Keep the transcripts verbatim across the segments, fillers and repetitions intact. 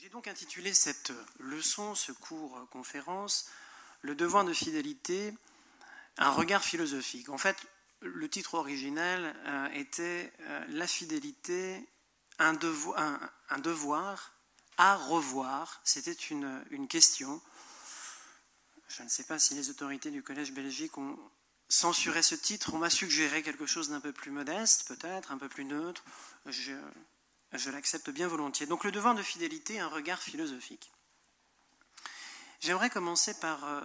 J'ai donc intitulé cette leçon, ce cours conférence, Le devoir de fidélité, un regard philosophique. En fait, le titre originel euh, était euh, La fidélité, un devoir, un, un devoir à revoir. C'était une, une question. Je ne sais pas si les autorités du Collège belgique ont censuré ce titre. On m'a suggéré quelque chose d'un peu plus modeste, peut-être, un peu plus neutre. Je, je l'accepte bien volontiers. Donc le devoir de fidélité, un regard philosophique. J'aimerais commencer par, euh,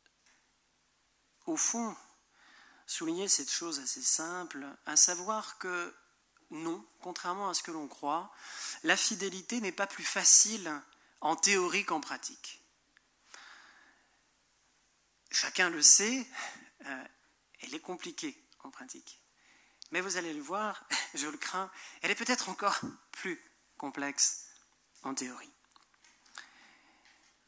au fond, souligner cette chose assez simple, à savoir que non, contrairement à ce que l'on croit, la fidélité n'est pas plus facile en théorie qu'en pratique. Chacun le sait, euh, elle est compliquée en pratique. Mais vous allez le voir, je le crains, elle est peut-être encore plus complexe en théorie. Pourquoi ?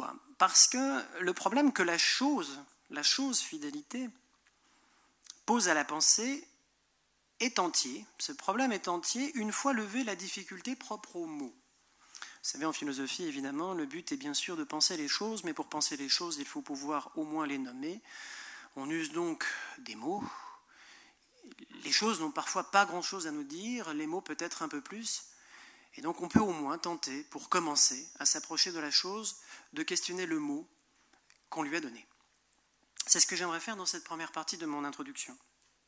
Parce que le problème que la chose, la chose fidélité, pose à la pensée est entier. Ce problème est entier une fois levée la difficulté propre au mot. Vous savez, en philosophie, évidemment, le but est bien sûr de penser les choses, mais pour penser les choses, il faut pouvoir au moins les nommer. On use donc des mots. Les choses n'ont parfois pas grand-chose à nous dire, les mots peut-être un peu plus. Et donc on peut au moins tenter, pour commencer, à s'approcher de la chose, de questionner le mot qu'on lui a donné. C'est ce que j'aimerais faire dans cette première partie de mon introduction.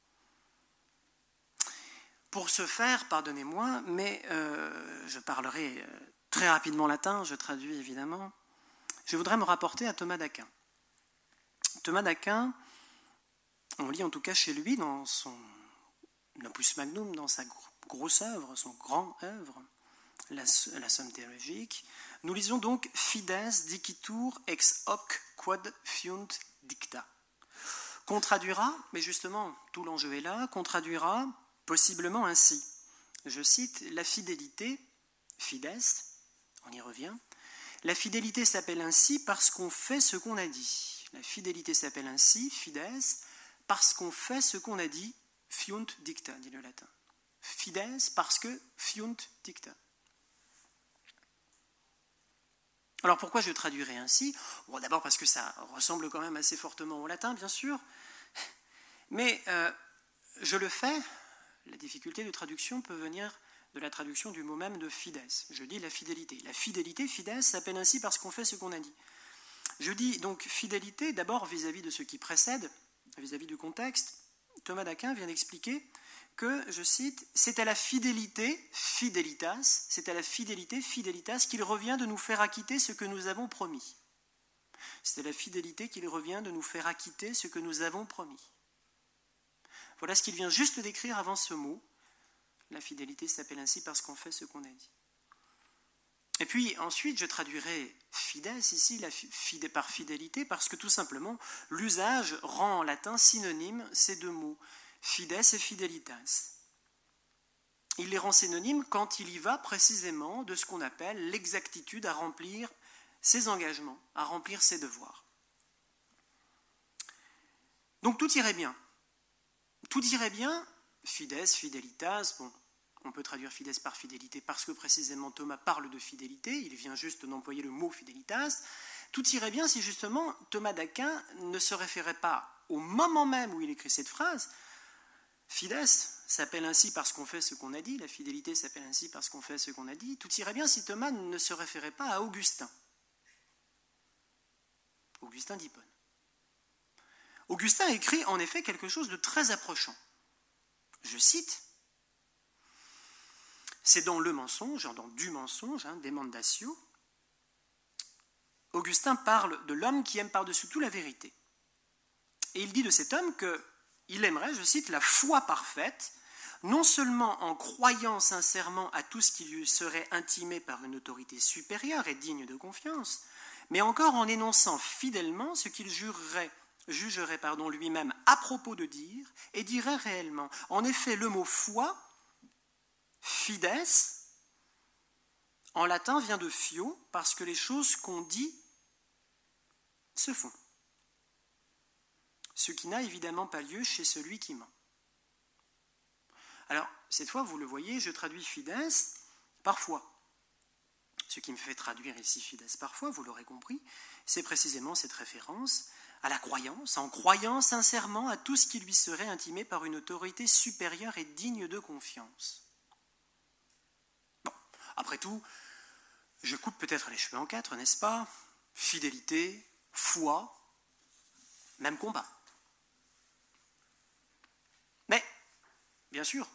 Pour ce faire, pardonnez-moi, mais euh, je parlerai très rapidement latin, je traduis évidemment, je voudrais me rapporter à Thomas d'Aquin. Thomas d'Aquin, on lit en tout cas chez lui, dans son opus magnum, dans sa grosse œuvre, son grand œuvre, la, la Somme théologique, nous lisons donc « Fides dicitur ex hoc quod fiunt dicta ». Qu'on traduira, mais justement, tout l'enjeu est là, qu'on traduira possiblement ainsi. Je cite, « La fidélité, fides », on y revient, « la fidélité s'appelle ainsi parce qu'on fait ce qu'on a dit ». La fidélité s'appelle ainsi, fides, parce qu'on fait ce qu'on a dit, fiunt dicta, dit le latin. Fides, parce que fiunt dicta. Alors pourquoi je traduirais ainsi ? Bon, d'abord parce que ça ressemble quand même assez fortement au latin, bien sûr, mais euh, je le fais, la difficulté de traduction peut venir de la traduction du mot même de fides. Je dis la fidélité. La fidélité, fides, s'appelle ainsi parce qu'on fait ce qu'on a dit. Je dis donc fidélité d'abord vis-à-vis de ce qui précède, vis-à-vis du contexte. Thomas d'Aquin vient d'expliquer que, je cite, « c'est à la fidélité, fidelitas, c'est à la fidélité, fidelitas, qu'il revient de nous faire acquitter ce que nous avons promis. » C'est à la fidélité qu'il revient de nous faire acquitter ce que nous avons promis. Voilà ce qu'il vient juste d'écrire avant ce mot. La fidélité s'appelle ainsi parce qu'on fait ce qu'on a dit. Et puis ensuite, je traduirai fides ici la fide par fidélité parce que tout simplement, l'usage rend en latin synonyme ces deux mots, fides et fidelitas. Il les rend synonymes quand il y va précisément de ce qu'on appelle l'exactitude à remplir ses engagements, à remplir ses devoirs. Donc tout irait bien. Tout irait bien, fides, fidelitas, bon, on peut traduire fides par fidélité parce que précisément Thomas parle de fidélité, il vient juste d'employer le mot fidelitas. Tout irait bien si justement Thomas d'Aquin ne se référait pas au moment même où il écrit cette phrase. Fides s'appelle ainsi parce qu'on fait ce qu'on a dit, la fidélité s'appelle ainsi parce qu'on fait ce qu'on a dit. Tout irait bien si Thomas ne se référait pas à Augustin. Augustin d'Hippone. Augustin écrit en effet quelque chose de très approchant. Je cite, c'est dans le mensonge, dans du mensonge, hein, demendatio, Augustin parle de l'homme qui aime par-dessus tout la vérité. Et il dit de cet homme qu'il aimerait, je cite, la foi parfaite, non seulement en croyant sincèrement à tout ce qui lui serait intimé par une autorité supérieure et digne de confiance, mais encore en énonçant fidèlement ce qu'il jurerait, jugerait pardon, lui-même à propos de dire et dirait réellement. En effet, le mot foi, fides, en latin vient de fio, parce que les choses qu'on dit se font. Ce qui n'a évidemment pas lieu chez celui qui ment. Alors, cette fois, vous le voyez, je traduis fides par foi. ce qui me fait traduire ici fides parfois, vous l'aurez compris, c'est précisément cette référence à la croyance, en croyant sincèrement à tout ce qui lui serait intimé par une autorité supérieure et digne de confiance. Bon, après tout, je coupe peut-être les cheveux en quatre, n'est-ce pas? Fidélité, foi, même combat. Mais, bien sûr,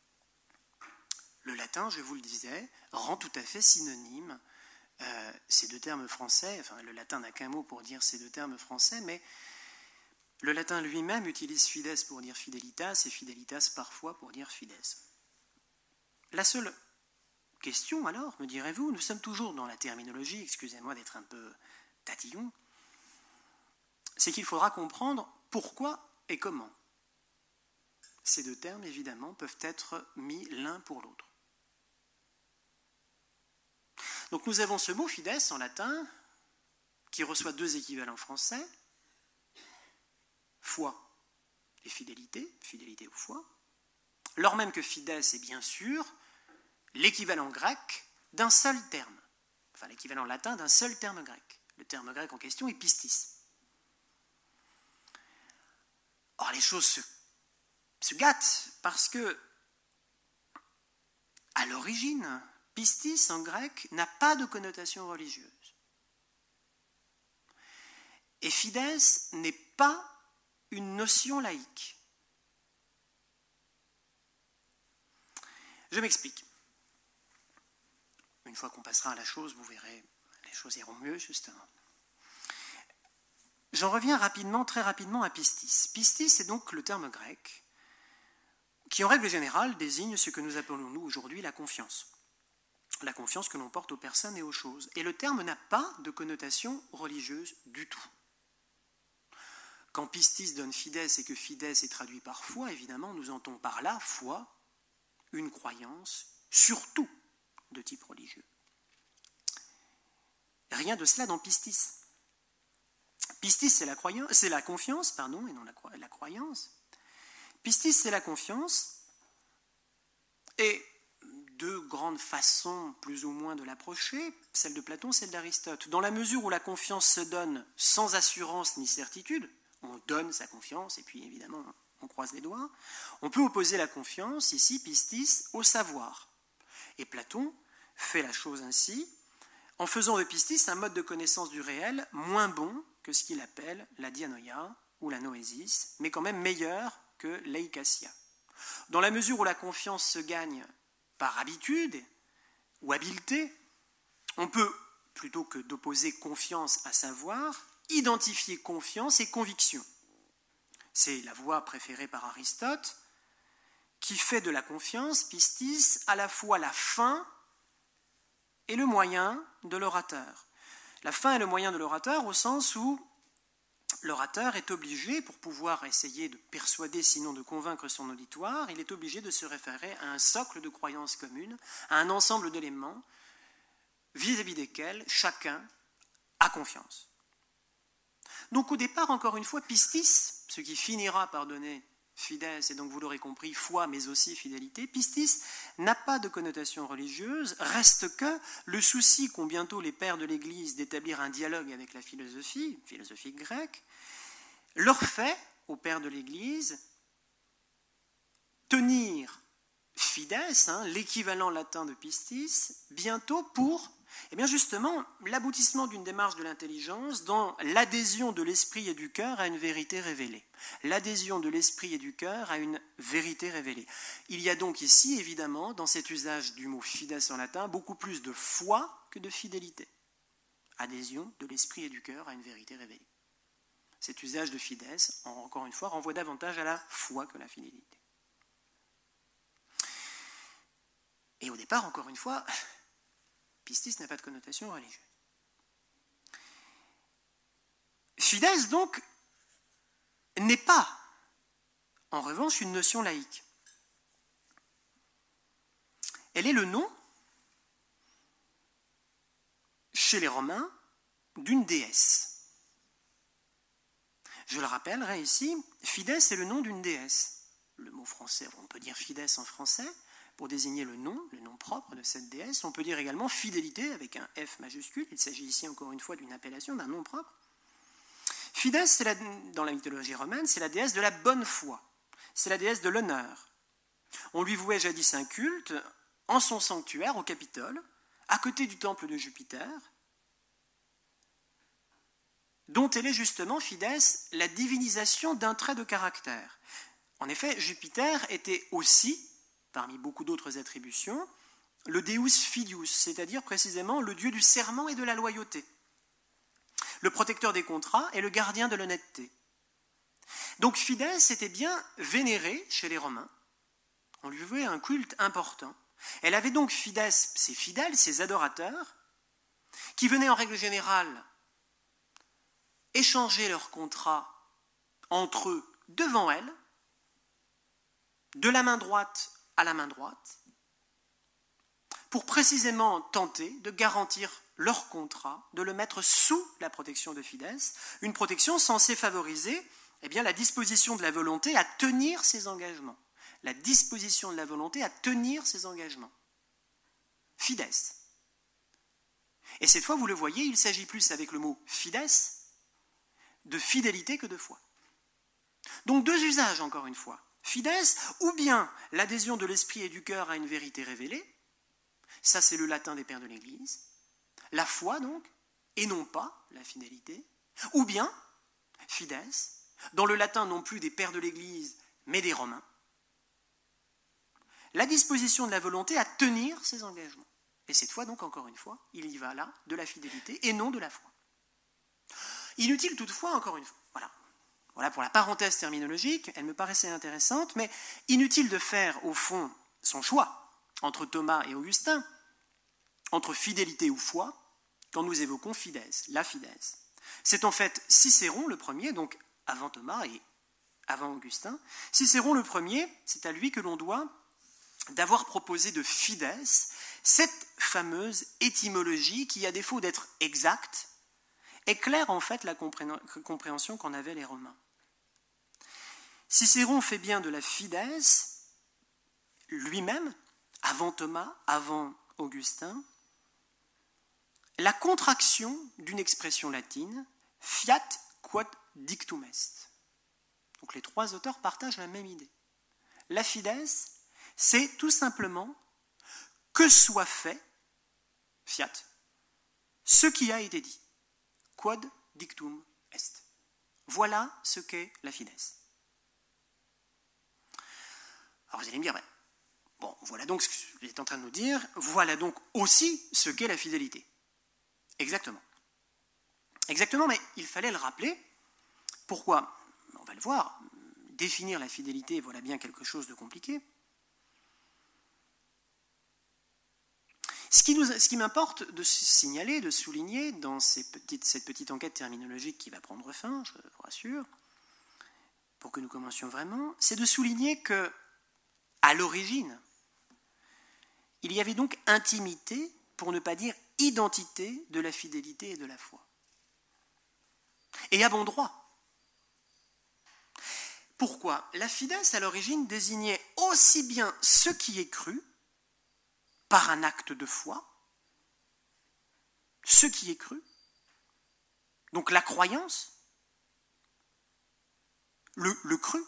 le latin, je vous le disais, rend tout à fait synonyme euh, ces deux termes français. Enfin, le latin n'a qu'un mot pour dire ces deux termes français, mais le latin lui-même utilise fides pour dire fidelitas et fidelitas parfois pour dire fides. La seule question alors, me direz-vous, nous sommes toujours dans la terminologie, excusez-moi d'être un peu tatillon, c'est qu'il faudra comprendre pourquoi et comment ces deux termes, évidemment, peuvent être mis l'un pour l'autre. Donc nous avons ce mot fides en latin qui reçoit deux équivalents français, foi et fidélité, fidélité ou foi, lors même que fides est bien sûr l'équivalent grec d'un seul terme, enfin l'équivalent latin d'un seul terme grec. Le terme grec en question est pistis. Or les choses se, se gâtent parce que, à l'origine, pistis en grec n'a pas de connotation religieuse. Et fides n'est pas une notion laïque. Je m'explique. Une fois qu'on passera à la chose, vous verrez, les choses iront mieux, justement. J'en reviens rapidement, très rapidement à pistis. Pistis est donc le terme grec qui, en règle générale, désigne ce que nous appelons, nous, aujourd'hui, la confiance. La confiance que l'on porte aux personnes et aux choses. Et le terme n'a pas de connotation religieuse du tout. Quand pistis donne fides et que fides est traduit par foi, évidemment, nous entendons par là foi, une croyance, surtout de type religieux. Rien de cela dans pistis. Pistis, c'est la, croyance, c'est la confiance, pardon, et non la, la croyance. Pistis, c'est la confiance, et deux grandes façons, plus ou moins, de l'approcher, celle de Platon, celle d'Aristote. Dans la mesure où la confiance se donne sans assurance ni certitude, on donne sa confiance, et puis évidemment, on croise les doigts, on peut opposer la confiance, ici, pistis, au savoir. Et Platon fait la chose ainsi, en faisant de pistis un mode de connaissance du réel moins bon que ce qu'il appelle la dianoia ou la noésis, mais quand même meilleur que l'eikasia. Dans la mesure où la confiance se gagne par habitude ou habileté, on peut, plutôt que d'opposer confiance à savoir, identifier confiance et conviction. C'est la voie préférée par Aristote, qui fait de la confiance, pistis, à la fois la fin et le moyen de l'orateur. La fin est le moyen de l'orateur au sens où l'orateur est obligé, pour pouvoir essayer de persuader, sinon de convaincre son auditoire, il est obligé de se référer à un socle de croyances communes, à un ensemble d'éléments vis-à-vis desquels chacun a confiance. Donc au départ, encore une fois, pistis, ce qui finira par donner fides, et donc vous l'aurez compris, foi, mais aussi fidélité, pistis n'a pas de connotation religieuse, reste que le souci qu'ont bientôt les pères de l'Église d'établir un dialogue avec la philosophie, philosophie grecque, leur fait, aux pères de l'Église, tenir fides, hein, l'équivalent latin de pistis, bientôt pour, eh bien justement, l'aboutissement d'une démarche de l'intelligence dans l'adhésion de l'esprit et du cœur à une vérité révélée. L'adhésion de l'esprit et du cœur à une vérité révélée. Il y a donc ici, évidemment, dans cet usage du mot fides en latin, beaucoup plus de foi que de fidélité. Adhésion de l'esprit et du cœur à une vérité révélée. Cet usage de fides, encore une fois, renvoie davantage à la foi que à la fidélité. Et au départ, encore une fois, pistis n'a pas de connotation religieuse. Fides, donc, n'est pas, en revanche, une notion laïque. Elle est le nom, chez les Romains, d'une déesse. Je le rappellerai ici, fides est le nom d'une déesse. Le mot français, on peut dire fides en français, pour désigner le nom, le nom propre de cette déesse. On peut dire également fidélité avec un F majuscule. Il s'agit ici encore une fois d'une appellation, d'un nom propre. Fides, c'est la, dans la mythologie romaine, c'est la déesse de la bonne foi. C'est la déesse de l'honneur. On lui vouait jadis un culte en son sanctuaire au Capitole, à côté du temple de Jupiter, dont elle est justement, Fides, la divinisation d'un trait de caractère. En effet, Jupiter était aussi, parmi beaucoup d'autres attributions, le Deus Fidius, c'est-à-dire précisément le dieu du serment et de la loyauté, le protecteur des contrats et le gardien de l'honnêteté. Donc Fides était bien vénérée chez les Romains. On lui vouait un culte important. Elle avait donc Fides, ses fidèles, ses adorateurs, qui venaient en règle générale échanger leurs contrats entre eux devant elle, de la main droite à la main droite, pour précisément tenter de garantir leur contrat, de le mettre sous la protection de Fides, une protection censée favoriser eh bien, la disposition de la volonté à tenir ses engagements. La disposition de la volonté à tenir ses engagements. Fides. Et cette fois, vous le voyez, il s'agit plus avec le mot fides de fidélité que de foi. Donc deux usages, encore une fois. Fides, ou bien l'adhésion de l'esprit et du cœur à une vérité révélée, ça c'est le latin des pères de l'Église, la foi donc, et non pas la fidélité, ou bien fides, dans le latin non plus des pères de l'Église, mais des Romains, la disposition de la volonté à tenir ses engagements. Et cette fois donc, encore une fois, il y va là de la fidélité et non de la foi. Inutile toutefois, encore une fois, voilà. Voilà pour la parenthèse terminologique, elle me paraissait intéressante, mais inutile de faire, au fond, son choix entre Thomas et Augustin, entre fidélité ou foi, quand nous évoquons fides, la fides. C'est en fait Cicéron le premier, donc avant Thomas et avant Augustin. Cicéron le premier, c'est à lui que l'on doit d'avoir proposé de fides cette fameuse étymologie qui, à défaut d'être exacte, éclaire en fait la compréhension qu'en avaient les Romains. Cicéron fait bien de la fides lui-même, avant Thomas, avant Augustin, la contraction d'une expression latine, fiat quod dictum est. Donc les trois auteurs partagent la même idée. La fides, c'est tout simplement que soit fait, fiat, ce qui a été dit. Quod dictum est. Voilà ce qu'est la fides. Alors vous allez me dire, ben, bon, voilà donc ce que vous êtes en train de nous dire, voilà donc aussi ce qu'est la fidélité. Exactement. Exactement, mais il fallait le rappeler. Pourquoi ? On va le voir. Définir la fidélité, voilà bien quelque chose de compliqué. Ce qui, nous, ce qui m'importe de signaler, de souligner dans ces petites, cette petite enquête terminologique qui va prendre fin, je vous rassure, pour que nous commencions vraiment, c'est de souligner que, à l'origine, il y avait donc intimité, pour ne pas dire identité, de la fidélité et de la foi. Et à bon droit. Pourquoi ? La fides, à l'origine, désignait aussi bien ce qui est cru, par un acte de foi, ce qui est cru, donc la croyance, le, le cru,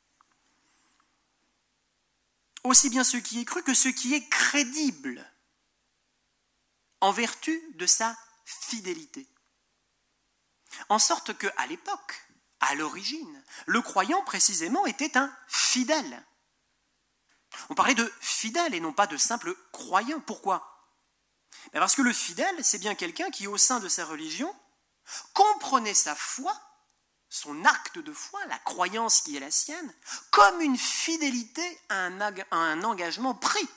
aussi bien ce qui est cru que ce qui est crédible, en vertu de sa fidélité. En sorte qu'à l'époque, à l'origine, le croyant précisément était un fidèle. On parlait de fidèle et non pas de simple croyant. Pourquoi ? Parce que le fidèle, c'est bien quelqu'un qui, au sein de sa religion, comprenait sa foi, son acte de foi, la croyance qui est la sienne, comme une fidélité à un, à un engagement pris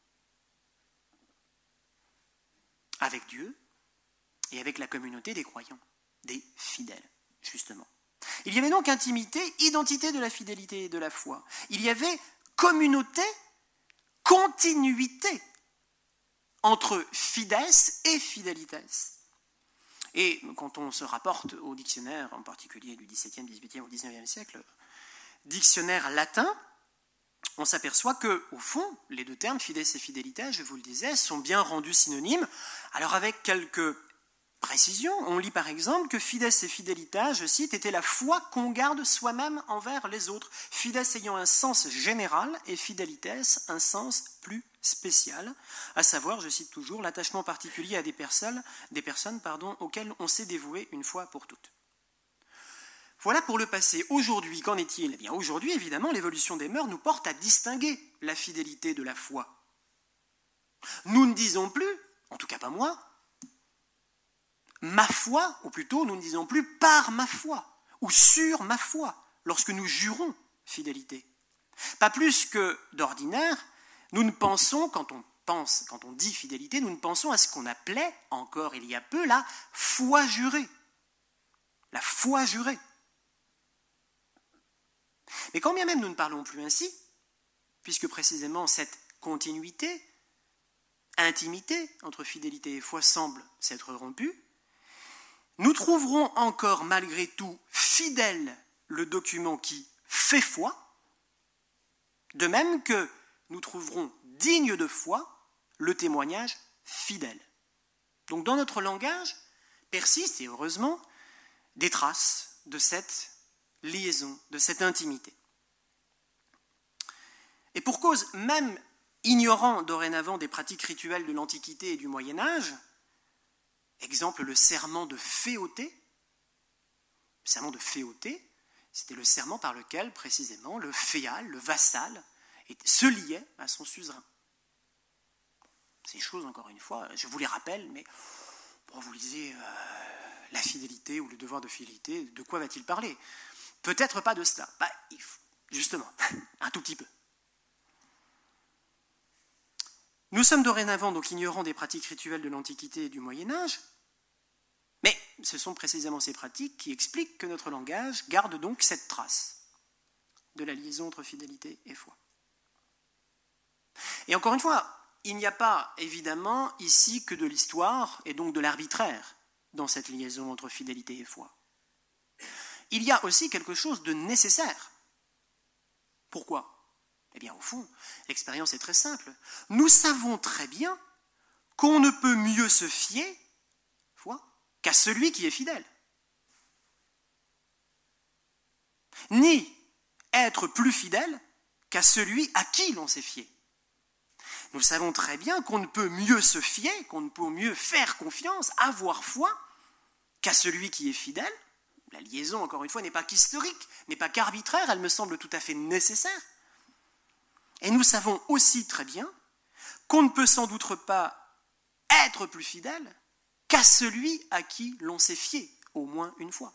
avec Dieu et avec la communauté des croyants, des fidèles, justement. Il y avait donc intimité, identité de la fidélité et de la foi. Il y avait communauté, continuité entre fides et fidelites. Et quand on se rapporte au dictionnaire, en particulier du dix-septième, dix-huitième ou dix-neuvième siècle, dictionnaire latin, on s'aperçoit que, au fond, les deux termes, fides et fidélité, je vous le disais, sont bien rendus synonymes. Alors avec quelques précisions, on lit par exemple que fides et fidélité, je cite, était la foi qu'on garde soi-même envers les autres, fides ayant un sens général et fidelites un sens plus spécial, à savoir, je cite toujours, l'attachement particulier à des personnes, des personnes pardon, auxquelles on s'est dévoué une fois pour toutes. Voilà pour le passé. Aujourd'hui, qu'en est-il ? Eh bien, aujourd'hui, évidemment, l'évolution des mœurs nous porte à distinguer la fidélité de la foi. Nous ne disons plus, en tout cas pas moi, ma foi, ou plutôt nous ne disons plus par ma foi, ou sur ma foi, lorsque nous jurons fidélité. Pas plus que d'ordinaire, nous ne pensons, quand on pense, quand on dit fidélité, nous ne pensons à ce qu'on appelait, encore il y a peu, la foi jurée. La foi jurée. Mais quand bien même nous ne parlons plus ainsi, puisque précisément cette continuité, intimité entre fidélité et foi semble s'être rompue, nous trouverons encore malgré tout fidèle le document qui fait foi, de même que nous trouverons digne de foi le témoignage fidèle. Donc dans notre langage persistent, et heureusement, des traces de cette liaison, de cette intimité. Et pour cause, même ignorant dorénavant des pratiques rituelles de l'Antiquité et du Moyen-Âge, exemple le serment de féauté, le serment de féauté, c'était le serment par lequel, précisément, le féal, le vassal, se liait à son suzerain. Ces choses, encore une fois, je vous les rappelle, mais bon, vous lisez euh, la fidélité ou le devoir de fidélité, de quoi va-t-il parler ? Peut-être pas de cela. Bah, justement, un tout petit peu. Nous sommes dorénavant donc ignorants des pratiques rituelles de l'Antiquité et du Moyen-Âge, mais ce sont précisément ces pratiques qui expliquent que notre langage garde donc cette trace de la liaison entre fidélité et foi. Et encore une fois, il n'y a pas évidemment ici que de l'histoire et donc de l'arbitraire dans cette liaison entre fidélité et foi. Il y a aussi quelque chose de nécessaire. Pourquoi ? Eh bien, au fond, l'expérience est très simple. Nous savons très bien qu'on ne peut mieux se fier, foi, qu'à celui qui est fidèle. Ni être plus fidèle qu'à celui à qui l'on s'est fié. Nous savons très bien qu'on ne peut mieux se fier, qu'on ne peut mieux faire confiance, avoir foi, qu'à celui qui est fidèle. La liaison, encore une fois, n'est pas qu'historique, n'est pas qu'arbitraire, elle me semble tout à fait nécessaire. Et nous savons aussi très bien qu'on ne peut sans doute pas être plus fidèle qu'à celui à qui l'on s'est fié, au moins une fois.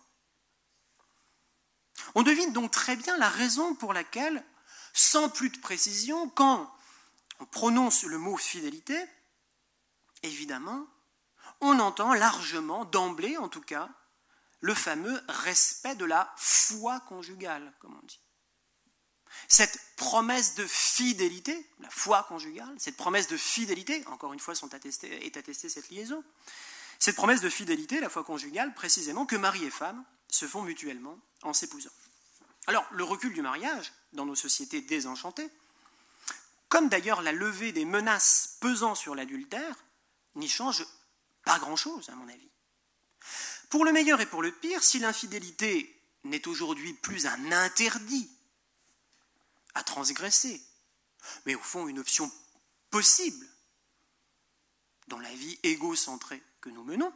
On devine donc très bien la raison pour laquelle, sans plus de précision, quand on prononce le mot fidélité, évidemment, on entend largement, d'emblée en tout cas, le fameux respect de la foi conjugale, comme on dit. Cette promesse de fidélité, la foi conjugale, cette promesse de fidélité, encore une fois sont attestés, est attestée cette liaison, cette promesse de fidélité, la foi conjugale, précisément que mari et femme se font mutuellement en s'épousant. Alors, le recul du mariage, dans nos sociétés désenchantées, comme d'ailleurs la levée des menaces pesant sur l'adultère, n'y change pas grand-chose, à mon avis. Pour le meilleur et pour le pire, si l'infidélité n'est aujourd'hui plus un interdit à transgresser, mais au fond une option possible dans la vie égocentrée que nous menons,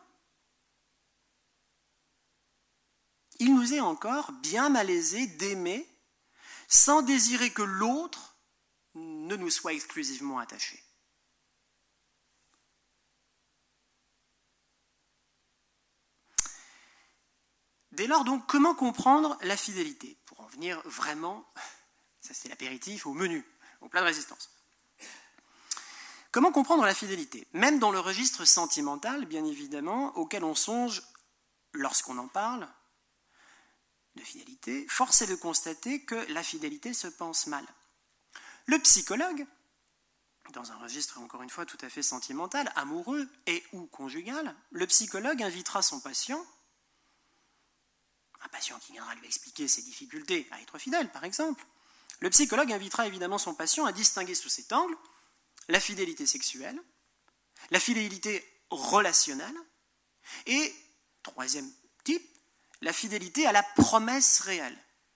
il nous est encore bien malaisé d'aimer sans désirer que l'autre ne nous soit exclusivement attaché. Dès lors, donc, comment comprendre la fidélité ? Pour en venir vraiment, ça c'est l'apéritif, au menu, au plat de résistance. Comment comprendre la fidélité ? Même dans le registre sentimental, bien évidemment, auquel on songe lorsqu'on en parle de fidélité, force est de constater que la fidélité se pense mal. Le psychologue, dans un registre encore une fois tout à fait sentimental, amoureux et ou conjugal, le psychologue invitera son patient, un patient qui viendra lui expliquer ses difficultés à être fidèle par exemple, Le psychologue invitera évidemment son patient à distinguer sous cet angle la fidélité sexuelle, la fidélité relationnelle et, troisième type, la fidélité à la promesse réelle.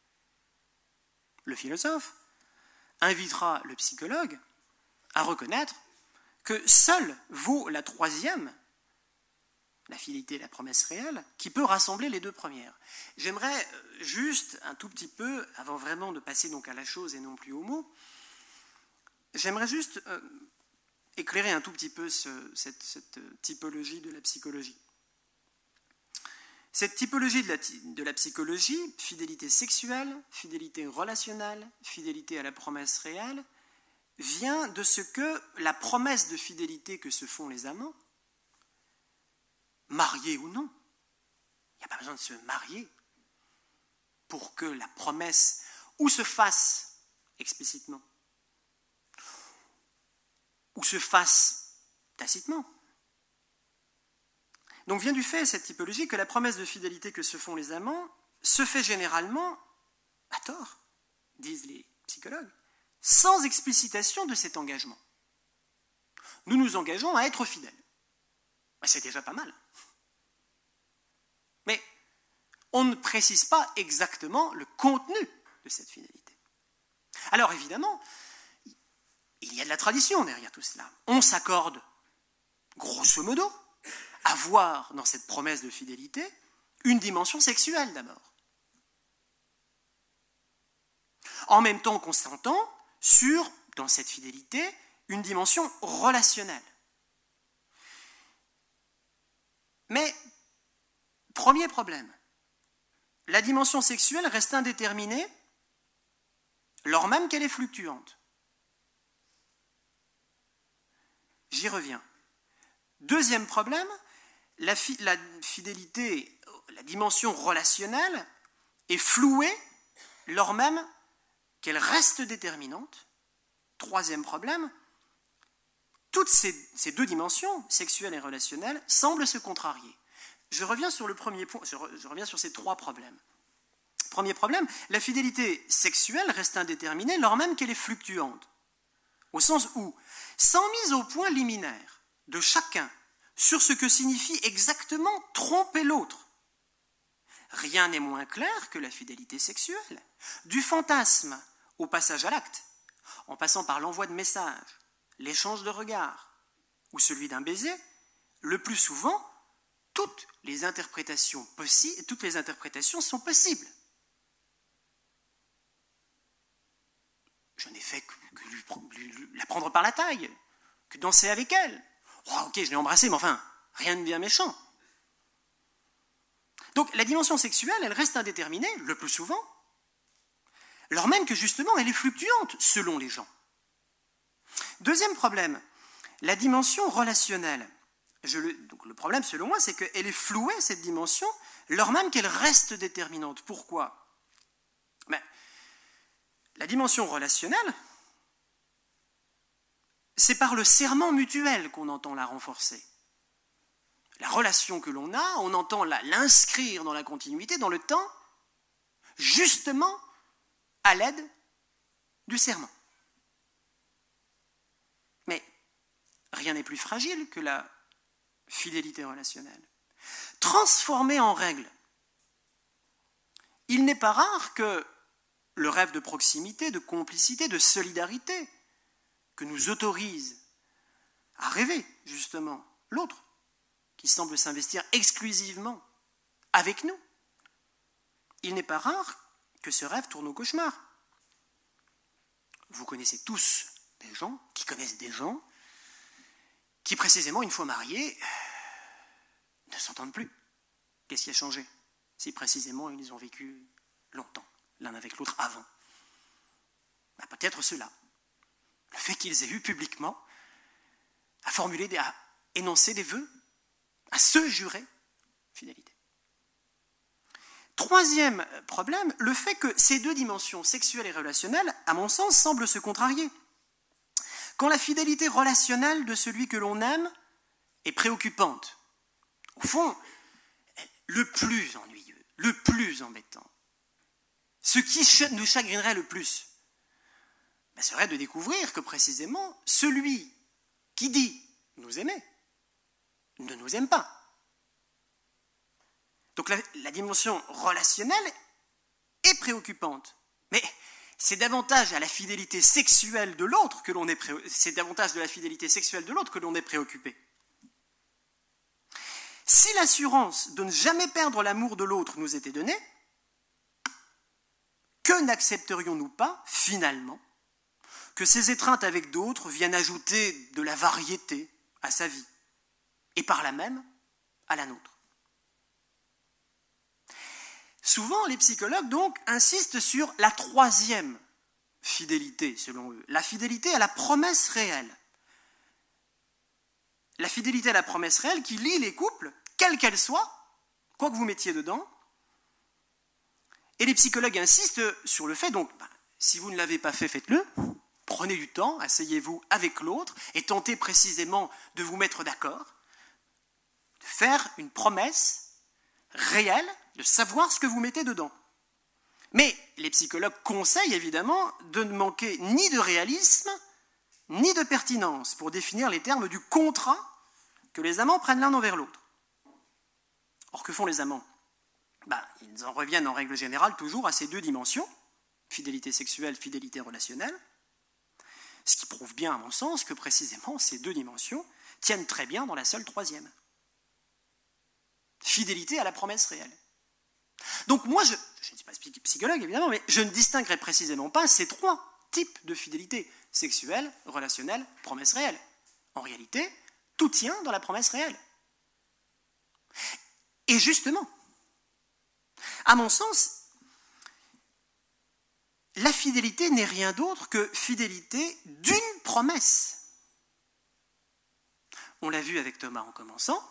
Le philosophe invitera le psychologue à reconnaître que seule vaut la troisième, la fidélité et la promesse réelle, qui peut rassembler les deux premières. J'aimerais juste un tout petit peu, avant vraiment de passer donc à la chose et non plus au mot, j'aimerais juste euh, éclairer un tout petit peu ce, cette, cette typologie de la psychologie. Cette typologie de la, de la psychologie, fidélité sexuelle, fidélité relationnelle, fidélité à la promesse réelle, vient de ce que la promesse de fidélité que se font les amants, mariés ou non, il n'y a pas besoin de se marier pour que la promesse ou se fasse explicitement, ou se fasse tacitement. Donc vient du fait, cette typologie, que la promesse de fidélité que se font les amants se fait généralement, à tort, disent les psychologues, sans explicitation de cet engagement. Nous nous engageons à être fidèles. C'est déjà pas mal. Mais on ne précise pas exactement le contenu de cette fidélité. Alors évidemment, il y a de la tradition derrière tout cela. On s'accorde, grosso modo, à voir dans cette promesse de fidélité une dimension sexuelle d'abord. En même temps qu'on s'entend sur, dans cette fidélité, une dimension relationnelle. Mais, premier problème, la dimension sexuelle reste indéterminée, lors même qu'elle est fluctuante. J'y reviens. Deuxième problème, la, fi- la fidélité, la dimension relationnelle est flouée, lors même qu'elle reste déterminante. Troisième problème, toutes ces, ces deux dimensions, sexuelle et relationnelle, semblent se contrarier. Je reviens sur le premier point, je, re, je reviens sur ces trois problèmes. Premier problème, la fidélité sexuelle reste indéterminée, lors même qu'elle est fluctuante. Au sens où, sans mise au point liminaire de chacun sur ce que signifie exactement tromper l'autre, rien n'est moins clair que la fidélité sexuelle, du fantasme au passage à l'acte, en passant par l'envoi de messages, l'échange de regards ou celui d'un baiser, le plus souvent, toutes les interprétations possi- toutes les interprétations sont possibles. Je n'ai fait que, que lui, lui, la prendre par la taille, que danser avec elle. Oh, ok, je l'ai embrassée, mais enfin, rien de bien méchant. Donc la dimension sexuelle, elle reste indéterminée, le plus souvent, alors même que justement, elle est fluctuante selon les gens. Deuxième problème, la dimension relationnelle. Je le, donc le problème, selon moi, c'est qu'elle est flouée, cette dimension, alors même qu'elle reste déterminante. Pourquoi ? Mais, la dimension relationnelle, c'est par le serment mutuel qu'on entend la renforcer. La relation que l'on a, on entend la, l'inscrire dans la continuité, dans le temps, justement à l'aide du serment. Mais rien n'est plus fragile que la fidélité relationnelle. Transformée en règle, il n'est pas rare que le rêve de proximité, de complicité, de solidarité que nous autorise à rêver, justement, l'autre, qui semble s'investir exclusivement avec nous, il n'est pas rare que ce rêve tourne au cauchemar. Vous connaissez tous des gens qui connaissent des gens qui, précisément, une fois mariés, ne s'entendent plus. Qu'est-ce qui a changé? Si précisément ils ont vécu longtemps, l'un avec l'autre avant. Ben, peut-être cela. Le fait qu'ils aient eu publiquement à formuler, des, à énoncer des vœux, à se jurer fidélité. Troisième problème, le fait que ces deux dimensions, sexuelle et relationnelle, à mon sens, semblent se contrarier. Quand la fidélité relationnelle de celui que l'on aime est préoccupante, au fond, le plus ennuyeux, le plus embêtant, ce qui nous chagrinerait le plus, ben, serait de découvrir que précisément celui qui dit nous aimer ne nous aime pas. Donc la, la dimension relationnelle est préoccupante, mais c'est davantage à la fidélité sexuelle de l'autre que l'on est pré... c'est davantage de la fidélité sexuelle de l'autre que l'on est préoccupé. Si l'assurance de ne jamais perdre l'amour de l'autre nous était donnée, que n'accepterions-nous pas, finalement, que ces étreintes avec d'autres viennent ajouter de la variété à sa vie, et par là même à la nôtre? Souvent, les psychologues, donc, insistent sur la troisième fidélité, selon eux, la fidélité à la promesse réelle. La fidélité à la promesse réelle qui lie les couples, quelle qu'elle soit, quoi que vous mettiez dedans. Et les psychologues insistent sur le fait, donc, bah, si vous ne l'avez pas fait, faites-le. Prenez du temps, asseyez-vous avec l'autre et tentez précisément de vous mettre d'accord, de faire une promesse réelle, de savoir ce que vous mettez dedans. Mais les psychologues conseillent évidemment de ne manquer ni de réalisme, ni de pertinence pour définir les termes du contrat que les amants prennent l'un envers l'autre. Or, que font les amants? Ben, ils en reviennent en règle générale toujours à ces deux dimensions, fidélité sexuelle, fidélité relationnelle, ce qui prouve bien, à mon sens, que précisément ces deux dimensions tiennent très bien dans la seule troisième. Fidélité à la promesse réelle. Donc moi, je, je ne suis pas psychologue évidemment, mais je ne distinguerai précisément pas ces trois types de fidélité: sexuelle, relationnelle, promesse réelle. En réalité, tout tient dans la promesse réelle. Et justement, à mon sens, la fidélité n'est rien d'autre que fidélité d'une promesse. On l'a vu avec Thomas en commençant.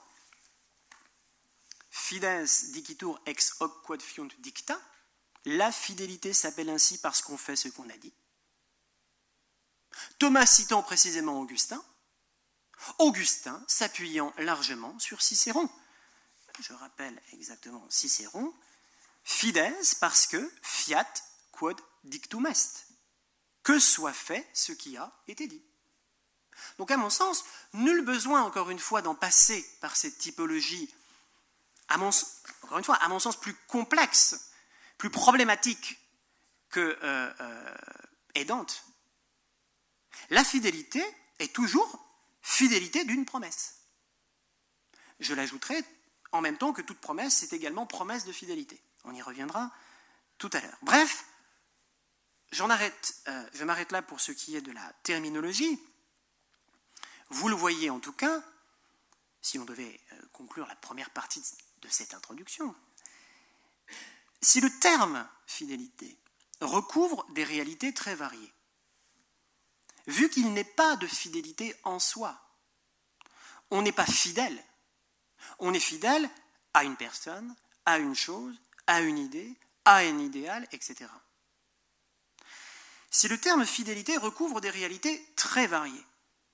Fides dicitur ex hoc quod fiunt dicta. La fidélité s'appelle ainsi parce qu'on fait ce qu'on a dit. Thomas citant précisément Augustin. Augustin s'appuyant largement sur Cicéron. Je rappelle exactement Cicéron. Fides parce que fiat quod dictum est. Que soit fait ce qui a été dit. Donc à mon sens, nul besoin encore une fois d'en passer par cette typologie, à mon, encore une fois, à mon sens plus complexe, plus problématique que euh, euh, aidante. La fidélité est toujours fidélité d'une promesse. Je l'ajouterai en même temps que toute promesse, c'est également promesse de fidélité. On y reviendra tout à l'heure. Bref, j'en arrête, euh, je m'arrête là pour ce qui est de la terminologie. Vous le voyez en tout cas, si on devait euh, conclure la première partie de cette introduction, si le terme fidélité recouvre des réalités très variées, vu qu'il n'est pas de fidélité en soi, on n'est pas fidèle, on est fidèle à une personne, à une chose, à une idée, à un idéal, et cetera. Si le terme fidélité recouvre des réalités très variées,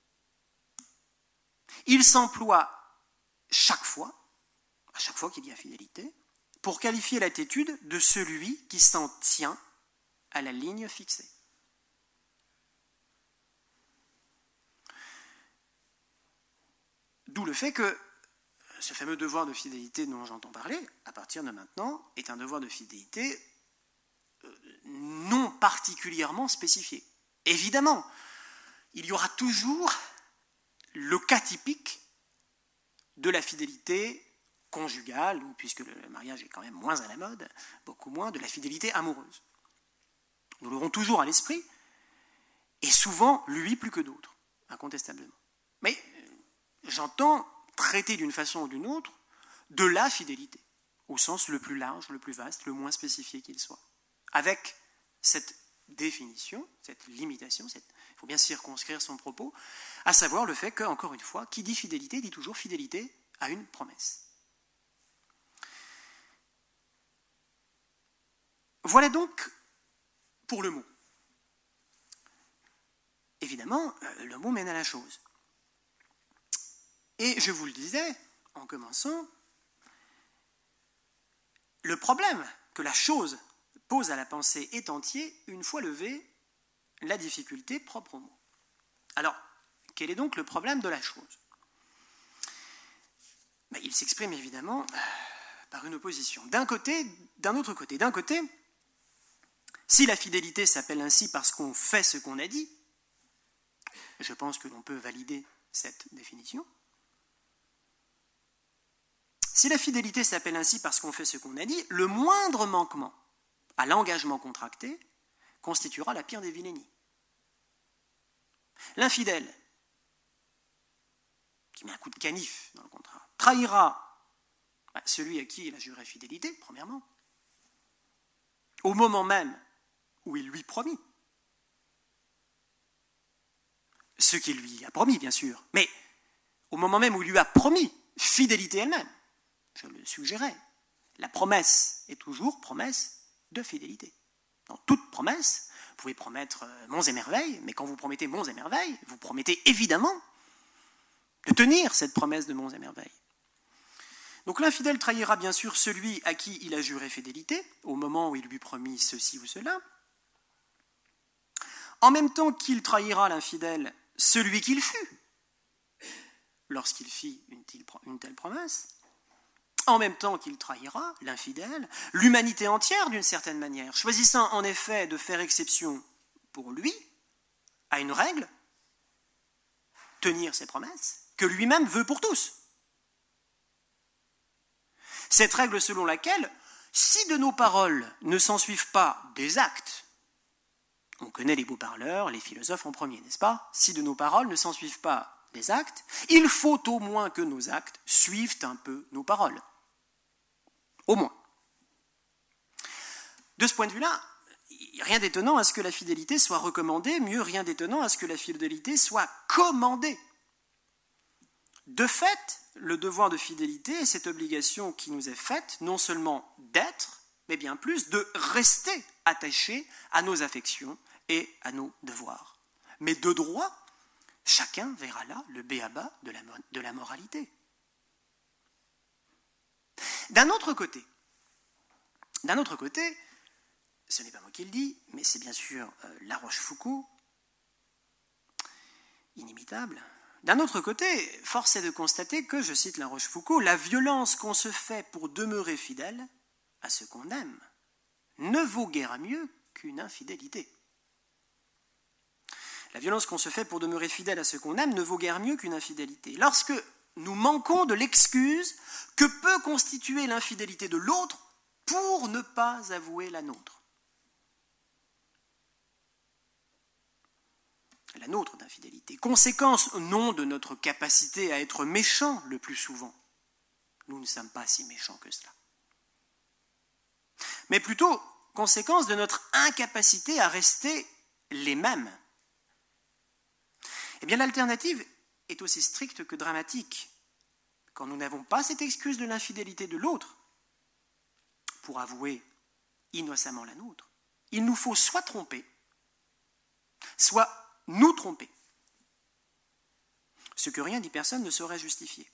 il s'emploie chaque fois, à chaque fois qu'il y a fidélité, pour qualifier l'attitude de celui qui s'en tient à la ligne fixée. D'où le fait que ce fameux devoir de fidélité dont j'entends parler, à partir de maintenant, est un devoir de fidélité non particulièrement spécifié. Évidemment, il y aura toujours le cas typique de la fidélité conjugale, ou puisque le mariage est quand même moins à la mode, beaucoup moins, de la fidélité amoureuse. Nous l'aurons toujours à l'esprit, et souvent, lui plus que d'autres, incontestablement. Mais j'entends traiter d'une façon ou d'une autre de la fidélité, au sens le plus large, le plus vaste, le moins spécifié qu'il soit. Avec cette définition, cette limitation, cette, il faut bien circonscrire son propos, à savoir le fait que, encore une fois, qui dit fidélité dit toujours fidélité à une promesse. Voilà donc pour le mot. Évidemment, le mot mène à la chose. Et je vous le disais, en commençant, le problème que la chose pose à la pensée est entier, une fois levé, la difficulté propre au mot. Alors, quel est donc le problème de la chose ? Ben, il s'exprime évidemment euh, par une opposition. D'un côté, d'un autre côté. D'un côté, si la fidélité s'appelle ainsi parce qu'on fait ce qu'on a dit, je pense que l'on peut valider cette définition. Si la fidélité s'appelle ainsi parce qu'on fait ce qu'on a dit, le moindre manquement à l'engagement contracté constituera la pire des vilainies. L'infidèle, qui met un coup de canif dans le contrat, trahira celui à qui il a juré fidélité, premièrement, au moment même où il lui promit. Ce qu'il lui a promis, bien sûr, mais au moment même où il lui a promis fidélité elle-même, je le suggérais, la promesse est toujours promesse de fidélité. Dans toute promesse, vous pouvez promettre monts et merveilles, mais quand vous promettez monts et merveilles, vous promettez évidemment de tenir cette promesse de monts et merveilles. Donc l'infidèle trahira bien sûr celui à qui il a juré fidélité, au moment où il lui promit ceci ou cela. En même temps qu'il trahira l'infidèle celui qu'il fut, lorsqu'il fit une telle, une telle promesse, en même temps qu'il trahira, l'infidèle, l'humanité entière d'une certaine manière, choisissant en effet de faire exception pour lui à une règle, tenir ses promesses, que lui-même veut pour tous. Cette règle selon laquelle, si de nos paroles ne s'ensuivent pas des actes, on connaît les beaux parleurs, les philosophes en premier, n'est-ce pas ? Si de nos paroles ne s'ensuivent pas des actes, il faut au moins que nos actes suivent un peu nos paroles. Au moins. De ce point de vue-là, rien d'étonnant à ce que la fidélité soit recommandée, mieux, rien d'étonnant à ce que la fidélité soit commandée. De fait, le devoir de fidélité est cette obligation qui nous est faite, non seulement d'être, mais bien plus de rester attachés à nos affections et à nos devoirs. Mais de droit, chacun verra là le b.a.-ba de la, de la moralité. D'un autre côté, d'un autre côté, ce n'est pas moi qui le dis, mais c'est bien sûr euh, La Rochefoucauld, inimitable. D'un autre côté, force est de constater que, je cite La Rochefoucauld, la violence qu'on se fait pour demeurer fidèle à ce qu'on aime ne vaut guère mieux qu'une infidélité. La violence qu'on se fait pour demeurer fidèle à ce qu'on aime ne vaut guère mieux qu'une infidélité. Lorsque nous manquons de l'excuse que peut constituer l'infidélité de l'autre pour ne pas avouer la nôtre. La nôtre d'infidélité. Conséquence non de notre capacité à être méchants le plus souvent. Nous ne sommes pas si méchants que cela. Mais plutôt conséquence de notre incapacité à rester les mêmes. Eh bien, l'alternative est aussi stricte que dramatique. Quand nous n'avons pas cette excuse de l'infidélité de l'autre pour avouer innocemment la nôtre, il nous faut soit tromper, soit nous tromper. Ce que rien ni personne ne saurait justifier.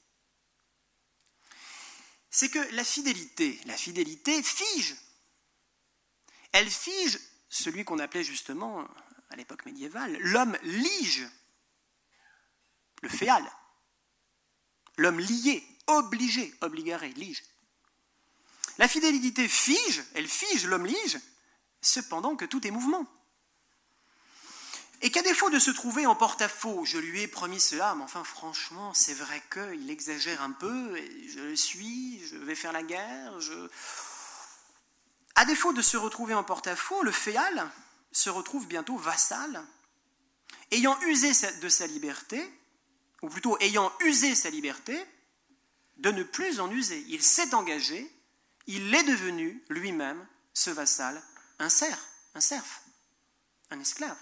C'est que la fidélité, la fidélité fige. Elle fige celui qu'on appelait justement, à l'époque médiévale, l'homme lige. Le féal, l'homme lié, obligé, obligare, lige. La fidélité fige, elle fige l'homme lige, cependant que tout est mouvement. Et qu'à défaut de se trouver en porte-à-faux, je lui ai promis cela, mais enfin franchement, c'est vrai qu'il exagère un peu, et je le suis, je vais faire la guerre, je... À défaut de se retrouver en porte-à-faux, le féal se retrouve bientôt vassal, ayant usé de sa liberté, ou plutôt ayant usé sa liberté, de ne plus en user. Il s'est engagé, il est devenu lui-même, ce vassal, un serf, un serf, un esclave.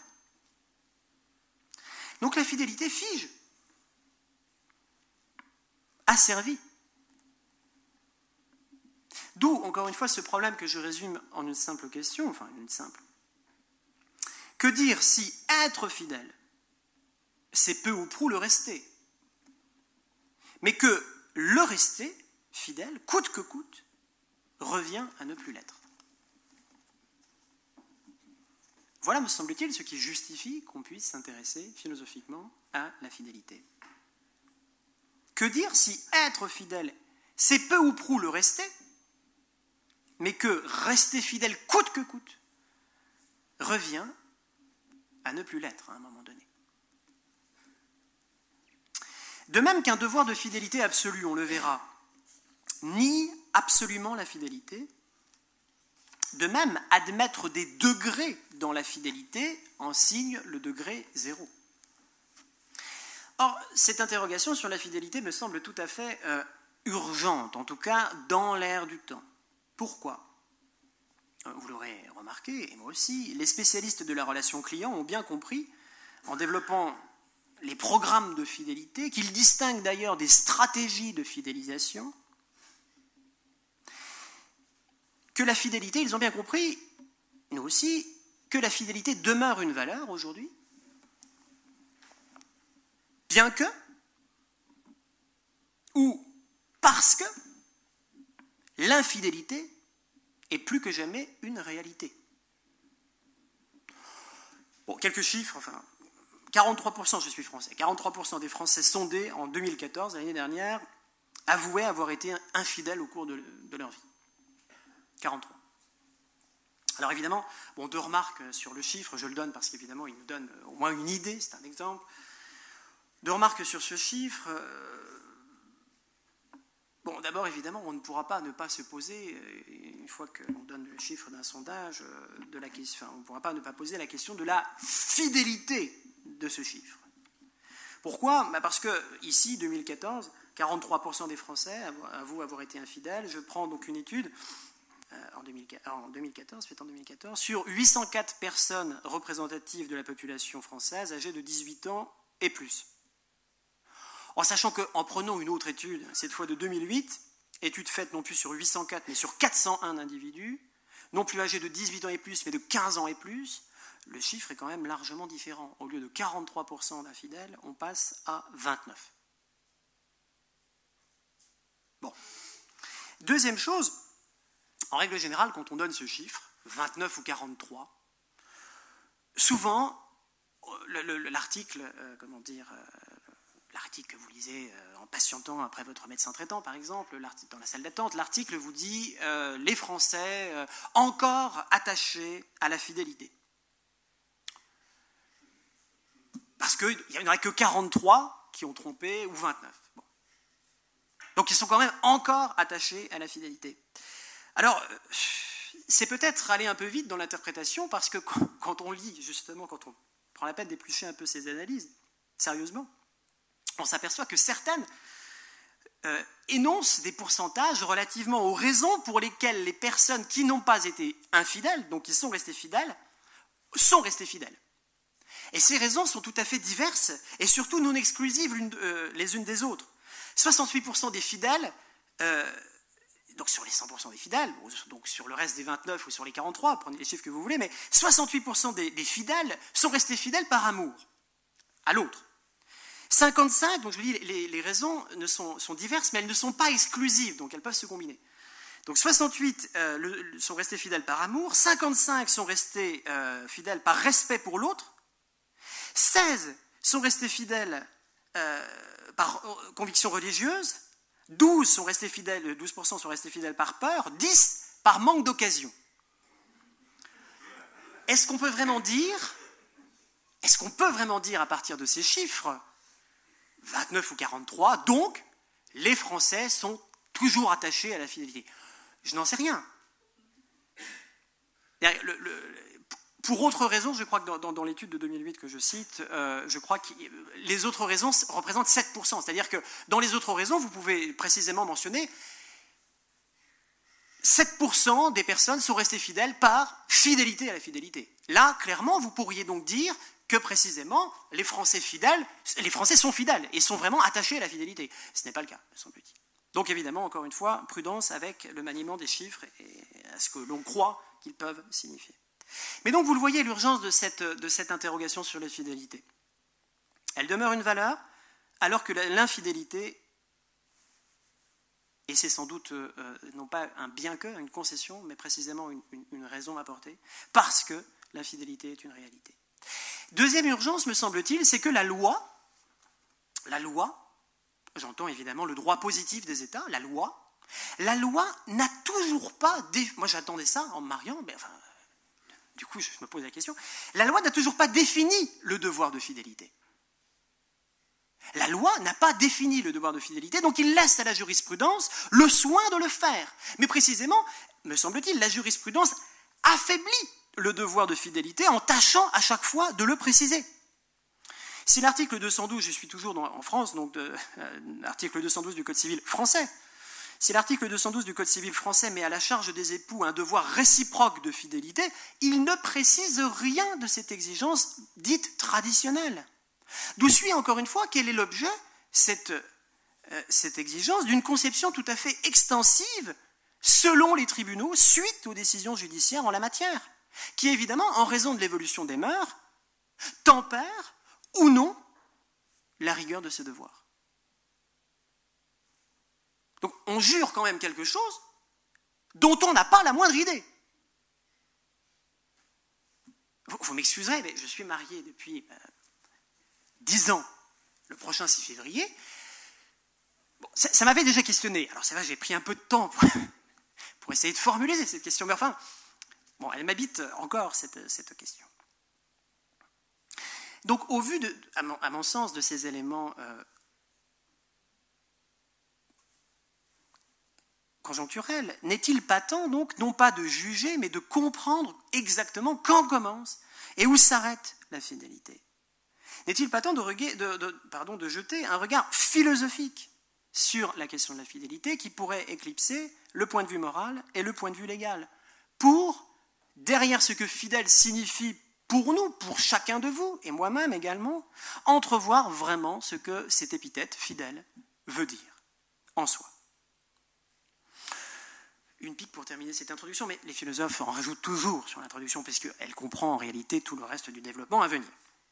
Donc la fidélité fige, asservie. D'où, encore une fois, ce problème que je résume en une simple question, enfin une simple. Que dire si être fidèle, c'est peu ou prou le rester, mais que le rester fidèle, coûte que coûte, revient à ne plus l'être. Voilà, me semble-t-il, ce qui justifie qu'on puisse s'intéresser philosophiquement à la fidélité. Que dire si être fidèle, c'est peu ou prou le rester, mais que rester fidèle coûte que coûte revient à ne plus l'être à un moment donné. De même qu'un devoir de fidélité absolue, on le verra, nie absolument la fidélité. De même, admettre des degrés dans la fidélité en signe le degré zéro. Or, cette interrogation sur la fidélité me semble tout à fait euh, urgente, en tout cas dans l'air du temps. Pourquoi ? Vous l'aurez remarqué, et moi aussi, les spécialistes de la relation client ont bien compris, en développant les programmes de fidélité, qu'ils distinguent d'ailleurs des stratégies de fidélisation, que la fidélité, ils ont bien compris, nous aussi, que la fidélité demeure une valeur aujourd'hui, bien que, ou parce que, l'infidélité est plus que jamais une réalité. Bon, quelques chiffres, enfin, quarante-trois pour cent, je suis français, quarante-trois pour cent des Français sondés en deux mille quatorze, l'année dernière, avouaient avoir été infidèles au cours de, de leur vie. quarante-trois. Alors évidemment, bon, deux remarques sur le chiffre, je le donne parce qu'évidemment il nous donne au moins une idée, c'est un exemple. Deux remarques sur ce chiffre. Bon, d'abord évidemment, on ne pourra pas ne pas se poser, une fois qu'on donne le chiffre d'un sondage, de la question, enfin, on ne pourra pas ne pas poser la question de la fidélité de ce chiffre. Pourquoi ? Bah parce que ici, deux mille quatorze, quarante-trois pour cent des Français avouent avoir été infidèles. Je prends donc une étude en deux mille quatorze, faite en deux mille quatorze, sur huit cent quatre personnes représentatives de la population française âgées de dix-huit ans et plus. En sachant qu'en prenant une autre étude, cette fois de deux mille huit, étude faite non plus sur huit cent quatre mais sur quatre cent un individus, non plus âgés de dix-huit ans et plus mais de quinze ans et plus, le chiffre est quand même largement différent. Au lieu de quarante-trois pour cent d'infidèles, on passe à vingt-neuf. Bon. Deuxième chose, en règle générale, quand on donne ce chiffre, vingt-neuf ou quarante-trois, souvent, l'article, euh, comment dire, euh, l'article que vous lisez euh, en patientant après votre médecin traitant, par exemple, dans la salle d'attente, l'article vous dit euh, « Les Français euh, encore attachés à la fidélité ». Parce qu'il n'y en a que quarante-trois qui ont trompé, ou vingt-neuf. Bon. Donc ils sont quand même encore attachés à la fidélité. Alors, c'est peut-être aller un peu vite dans l'interprétation, parce que quand on lit, justement, quand on prend la peine d'éplucher un peu ces analyses, sérieusement, on s'aperçoit que certaines euh, énoncent des pourcentages relativement aux raisons pour lesquelles les personnes qui n'ont pas été infidèles, donc qui sont restées fidèles, sont restées fidèles. Et ces raisons sont tout à fait diverses et surtout non exclusives l'une, euh, les unes des autres. soixante-huit pour cent des fidèles... Euh, donc sur les cent pour cent des fidèles, donc sur le reste des vingt-neuf ou sur les quarante-trois, prenez les chiffres que vous voulez, mais soixante-huit pour cent des, des fidèles sont restés fidèles par amour à l'autre. cinquante-cinq, donc je vous dis, les, les raisons ne sont, sont diverses, mais elles ne sont pas exclusives, donc elles peuvent se combiner. Donc soixante-huit euh, le, sont restés fidèles par amour, cinquante-cinq sont restés euh, fidèles par respect pour l'autre, seize sont restés fidèles euh, par euh, conviction religieuse, douze sont restés fidèles, douze pour cent sont restés fidèles par peur, dix par manque d'occasion. Est-ce qu'on peut vraiment dire, est-ce qu'on peut vraiment dire à partir de ces chiffres, vingt-neuf ou quarante-trois, donc les Français sont toujours attachés à la fidélité? Je n'en sais rien. Le, le, pour autre raison, je crois que dans, dans, dans l'étude de deux mille huit que je cite, euh, je crois que les autres raisons représentent sept pour cent. C'est-à-dire que dans les autres raisons, vous pouvez précisément mentionner sept pour cent des personnes sont restées fidèles par fidélité à la fidélité. Là, clairement, vous pourriez donc dire que précisément, les Français fidèles, les Français sont fidèles et sont vraiment attachés à la fidélité. Ce n'est pas le cas, me semble-t-il. Donc évidemment, encore une fois, prudence avec le maniement des chiffres et à ce que l'on croit qu'ils peuvent signifier. Mais donc, vous le voyez, l'urgence de cette, de cette interrogation sur la fidélité. Elle demeure une valeur, alors que l'infidélité, et c'est sans doute euh, non pas un bien que, une concession, mais précisément une, une, une raison apportée, parce que la fidélité est une réalité. Deuxième urgence, me semble-t-il, c'est que la loi, la loi, j'entends évidemment le droit positif des États, la loi, la loi n'a toujours pas... Dé... Moi j'attendais ça en me mariant, mais enfin, du coup je me pose la question, la loi n'a toujours pas défini le devoir de fidélité. La loi n'a pas défini le devoir de fidélité, donc il laisse à la jurisprudence le soin de le faire. Mais précisément, me semble-t-il, la jurisprudence affaiblit le devoir de fidélité en tâchant à chaque fois de le préciser. Si l'article deux cent douze, je suis toujours dans, en France, donc de, euh, l'article deux cent douze du Code civil français, si l'article deux cent douze du Code civil français met à la charge des époux un devoir réciproque de fidélité, il ne précise rien de cette exigence dite traditionnelle. D'où suit encore une fois quel est l'objet, cette, euh, cette exigence, d'une conception tout à fait extensive selon les tribunaux suite aux décisions judiciaires en la matière, qui évidemment, en raison de l'évolution des mœurs, tempère ou non la rigueur de ce devoir. Donc on jure quand même quelque chose dont on n'a pas la moindre idée. Vous, vous m'excuserez, mais je suis marié depuis... Euh, dix ans, le prochain six février, bon, ça, ça m'avait déjà questionné. Alors c'est vrai, j'ai pris un peu de temps pour, pour essayer de formuler cette question, mais enfin, bon, elle m'habite encore, cette, cette question. Donc au vu, de, à, mon, à mon sens, de ces éléments euh, conjoncturels, n'est-il pas temps, donc, non pas de juger, mais de comprendre exactement quand commence et où s'arrête la fidélité ? N'est-il pas temps de, de, de, pardon, de jeter un regard philosophique sur la question de la fidélité qui pourrait éclipser le point de vue moral et le point de vue légal, pour, derrière ce que fidèle signifie pour nous, pour chacun de vous, et moi-même également, entrevoir vraiment ce que cette épithète fidèle veut dire en soi. Une pique pour terminer cette introduction, mais les philosophes en rajoutent toujours sur l'introduction, puisqu'elle comprend en réalité tout le reste du développement à venir.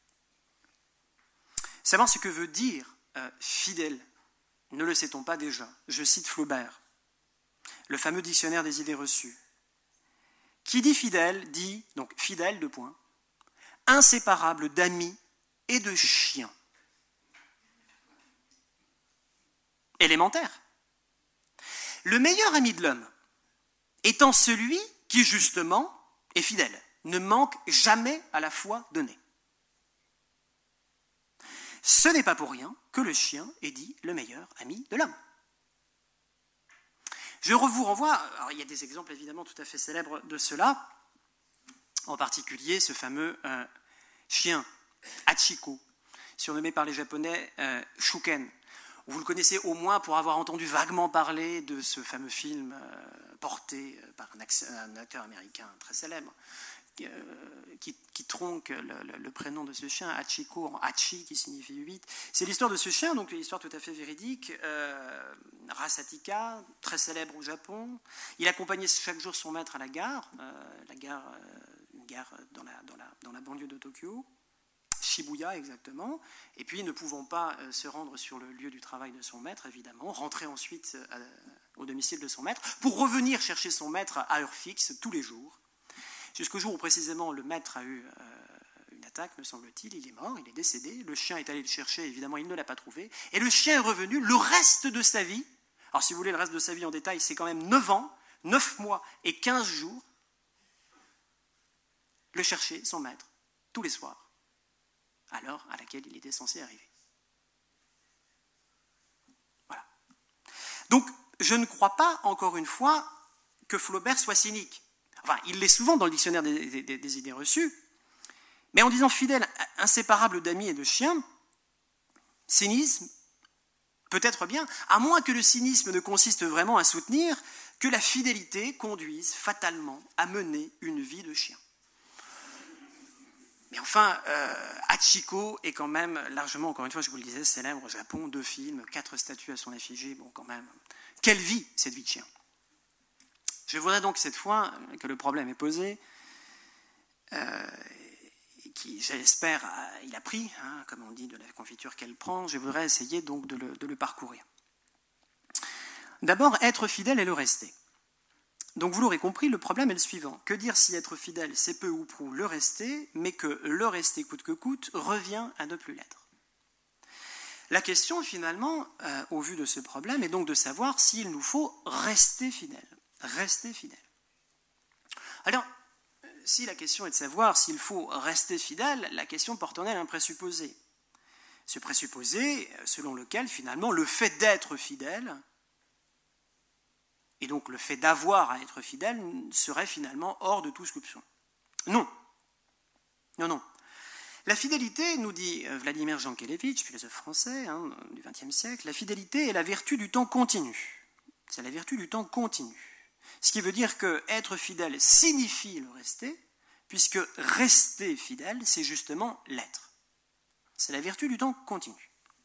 Savoir ce que veut dire euh, fidèle, ne le sait-on pas déjà? Je cite Flaubert, le fameux dictionnaire des idées reçues. Qui dit fidèle dit, donc fidèle, deux points, inséparable d'amis et de chiens. Élémentaire. Le meilleur ami de l'homme étant celui qui, justement, est fidèle, ne manque jamais à la foi donnée. Ce n'est pas pour rien que le chien est dit le meilleur ami de l'homme. Je vous renvoie, alors il y a des exemples évidemment tout à fait célèbres de cela, en particulier ce fameux euh, chien, Hachiko, surnommé par les Japonais euh, Shuken. Vous le connaissez au moins pour avoir entendu vaguement parler de ce fameux film euh, porté par un, un acteur américain très célèbre, euh, qui, qui tronque le, le, le prénom de ce chien, Hachiko, en Hachi, qui signifie huit. C'est l'histoire de ce chien, donc une histoire tout à fait véridique, euh, race Attika, très célèbre au Japon. Il accompagnait chaque jour son maître à la gare, euh, la gare, euh, une gare dans la, dans, la, dans la banlieue de Tokyo, Shibuya exactement, et puis ne pouvant pas euh, se rendre sur le lieu du travail de son maître, évidemment, rentrer ensuite euh, au domicile de son maître, pour revenir chercher son maître à heure fixe tous les jours, jusqu'au jour où précisément le maître a eu euh, une attaque, me semble-t-il, il est mort, il est décédé, le chien est allé le chercher, évidemment il ne l'a pas trouvé, et le chien est revenu le reste de sa vie, alors si vous voulez le reste de sa vie en détail, c'est quand même neuf ans, neuf mois et quinze jours, le chercher, son maître, tous les soirs, à l'heure à laquelle il était censé arriver. Voilà. Donc, je ne crois pas, encore une fois, que Flaubert soit cynique. Enfin, il l'est souvent dans le dictionnaire des, des, des idées reçues, mais en disant fidèle, inséparable d'amis et de chiens, cynisme, peut-être bien, à moins que le cynisme ne consiste vraiment à soutenir que la fidélité conduise fatalement à mener une vie de chien. Mais enfin, euh, Hachiko est quand même largement, encore une fois, je vous le disais, célèbre au Japon, deux films, quatre statues à son effigie, bon quand même, quelle vie cette vie de chien. Je voudrais donc cette fois que le problème est posé, euh, qui, j'espère, il a pris, hein, comme on dit, de la confiture qu'elle prend, je voudrais essayer donc de le, de le parcourir. D'abord, être fidèle et le rester. Donc vous l'aurez compris, le problème est le suivant. Que dire si être fidèle, c'est peu ou prou le rester, mais que le rester coûte que coûte revient à ne plus l'être. La question, finalement, euh, au vu de ce problème, est donc de savoir s'il nous faut rester fidèle. Rester fidèle. Alors, si la question est de savoir s'il faut rester fidèle, la question porte en elle un présupposé. Ce présupposé selon lequel, finalement, le fait d'être fidèle, et donc le fait d'avoir à être fidèle, serait finalement hors de tout soupçon. Non. Non, non. La fidélité, nous dit Vladimir Jankélévitch, philosophe français hein, du vingtième siècle, la fidélité est la vertu du temps continu. C'est la vertu du temps continu. Ce qui veut dire que être fidèle signifie le rester, puisque rester fidèle, c'est justement l'être. C'est la vertu du temps continu.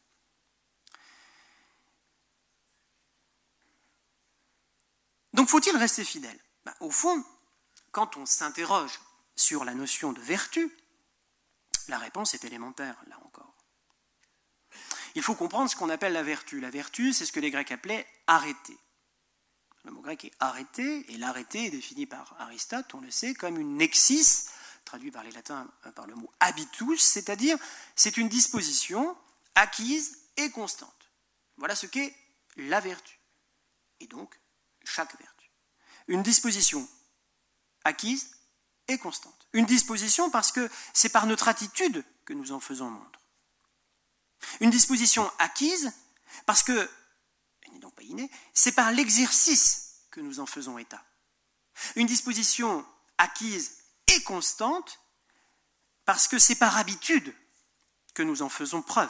Donc faut-il rester fidèle ? Ben, au fond, quand on s'interroge sur la notion de vertu, la réponse est élémentaire, là encore. Il faut comprendre ce qu'on appelle la vertu. La vertu, c'est ce que les Grecs appelaient arrêter. Le mot grec est arrêter, et l'arrêter est défini par Aristote, on le sait, comme une nexis, traduit par les latins par le mot habitus, c'est-à-dire c'est une disposition acquise et constante. Voilà ce qu'est la vertu, et donc chaque vertu. Une disposition acquise et constante. Une disposition parce que c'est par notre attitude que nous en faisons montre. Une disposition acquise parce que, elle n'est donc pas innée, c'est par l'exercice que nous en faisons état. Une disposition acquise et constante parce que c'est par habitude que nous en faisons preuve.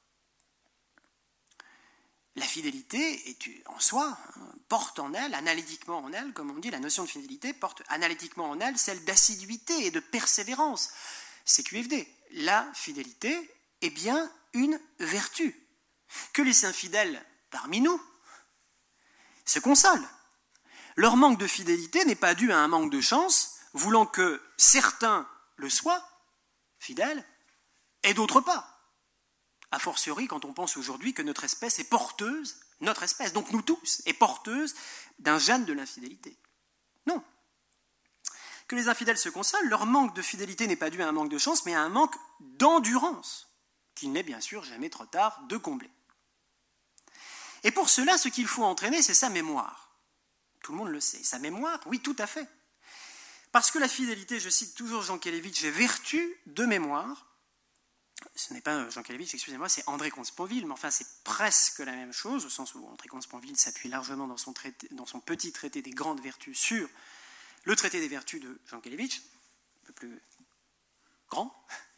La fidélité est en soi, hein, porte en elle, analytiquement en elle, comme on dit, la notion de fidélité porte analytiquement en elle celle d'assiduité et de persévérance. C'est Q F D. La fidélité est bien une vertu. Que les infidèles parmi nous se consolent. Leur manque de fidélité n'est pas dû à un manque de chance, voulant que certains le soient, fidèles, et d'autres pas. A fortiori, quand on pense aujourd'hui que notre espèce est porteuse, notre espèce, donc nous tous, est porteuse d'un gène de l'infidélité. Non. Que les infidèles se consolent, leur manque de fidélité n'est pas dû à un manque de chance, mais à un manque d'endurance, qu'il n'est bien sûr jamais trop tard de combler. Et pour cela, ce qu'il faut entraîner, c'est sa mémoire. Tout le monde le sait. Sa mémoire, oui, tout à fait. Parce que la fidélité, je cite toujours Jankélévitch, est vertu de mémoire. Ce n'est pas Jankélévitch, excusez-moi, c'est André Comte-Sponville, mais enfin c'est presque la même chose, au sens où André Comte-Sponville s'appuie largement dans son, traité, dans son petit traité des grandes vertus sur le traité des vertus de Jankélévitch, un peu plus grand.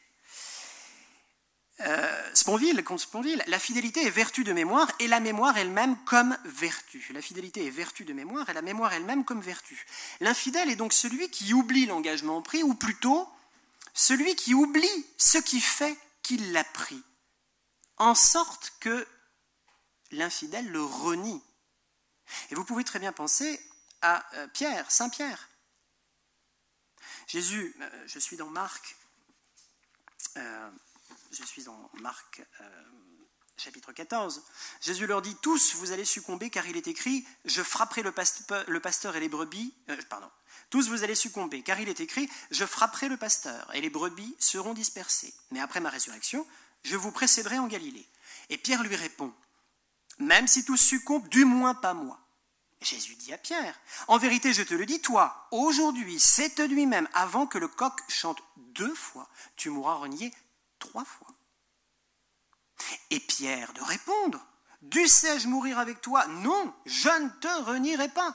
Euh, Sponville, Comte-Sponville, la fidélité est vertu de mémoire et la mémoire elle-même comme vertu. La fidélité est vertu de mémoire et la mémoire elle-même comme vertu. L'infidèle est donc celui qui oublie l'engagement pris, ou plutôt celui qui oublie ce qui fait qu'il l'a pris, en sorte que l'infidèle le renie. Et vous pouvez très bien penser à Pierre, Saint Pierre. Jésus, euh, je suis dans Marc, euh, je suis dans Marc euh, chapitre quatorze, Jésus leur dit, tous vous allez succomber car il est écrit, je frapperai le pasteur, le pasteur et les brebis, euh, pardon, tous vous allez succomber, car il est écrit, je frapperai le pasteur, et les brebis seront dispersées. Mais après ma résurrection, je vous précéderai en Galilée. Et Pierre lui répond, même si tous succombent, du moins pas moi. Jésus dit à Pierre, en vérité je te le dis, toi, aujourd'hui, cette nuit même, avant que le coq chante deux fois, tu m'auras renié trois fois. Et Pierre de répondre, dussé-je mourir avec toi? Non, je ne te renierai pas.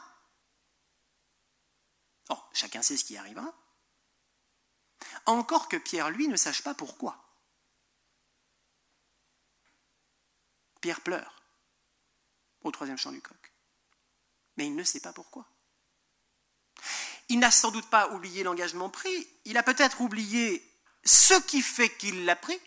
Oh, chacun sait ce qui arrivera. Encore que Pierre, lui, ne sache pas pourquoi. Pierre pleure au troisième chant du coq. Mais il ne sait pas pourquoi. Il n'a sans doute pas oublié l'engagement pris, il a peut-être oublié ce qui fait qu'il l'a pris.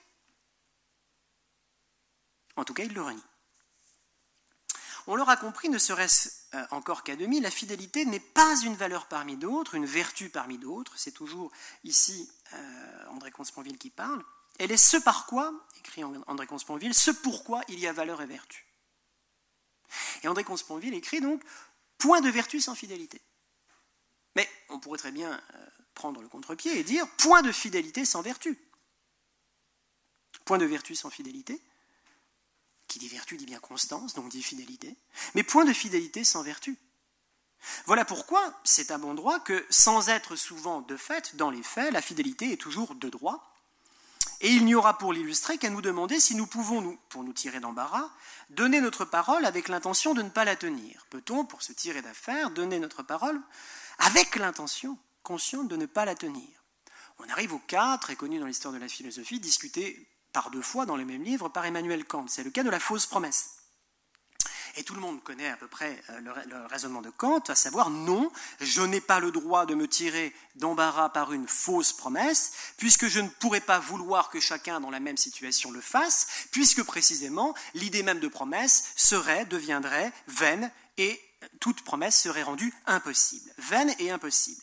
En tout cas, il le renie. On l'aura compris, ne serait-ce euh, encore qu'à demi, la fidélité n'est pas une valeur parmi d'autres, une vertu parmi d'autres. C'est toujours ici euh, André Comte-Sponville qui parle. Elle est ce par quoi, écrit André Comte-Sponville, ce pourquoi il y a valeur et vertu. Et André Comte-Sponville écrit donc, point de vertu sans fidélité. on pourrait très bien euh, prendre le contre-pied et dire « point de fidélité sans vertu ». Point de vertu sans fidélité. Qui dit vertu dit bien constance, donc dit fidélité. Mais point de fidélité sans vertu. Voilà pourquoi c'est à bon droit que, sans être souvent de fait, dans les faits, la fidélité est toujours de droit. Et il n'y aura pour l'illustrer qu'à nous demander si nous pouvons, nous, pour nous tirer d'embarras, donner notre parole avec l'intention de ne pas la tenir. Peut-on, pour se tirer d'affaire, donner notre parole avec l'intention consciente de ne pas la tenir? On arrive au cas, très connu dans l'histoire de la philosophie, discuté par deux fois dans les mêmes livres par Emmanuel Kant. C'est le cas de la fausse promesse. Et tout le monde connaît à peu près le, le raisonnement de Kant, à savoir non, je n'ai pas le droit de me tirer d'embarras par une fausse promesse, puisque je ne pourrais pas vouloir que chacun dans la même situation le fasse, puisque précisément l'idée même de promesse serait, deviendrait vaine, et toute promesse serait rendue impossible. Vaine et impossible.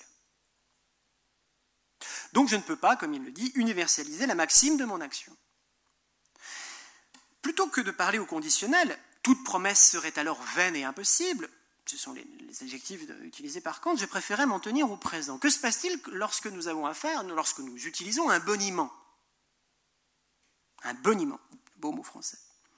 Donc je ne peux pas, comme il le dit, universaliser la maxime de mon action. Plutôt que de parler au conditionnel, toute promesse serait alors vaine et impossible, ce sont les, les adjectifs de, utilisés par Kant, je préférais m'en tenir au présent. Que se passe-t-il lorsque nous avons affaire, lorsque nous utilisons un boniment? Un boniment, beau mot français.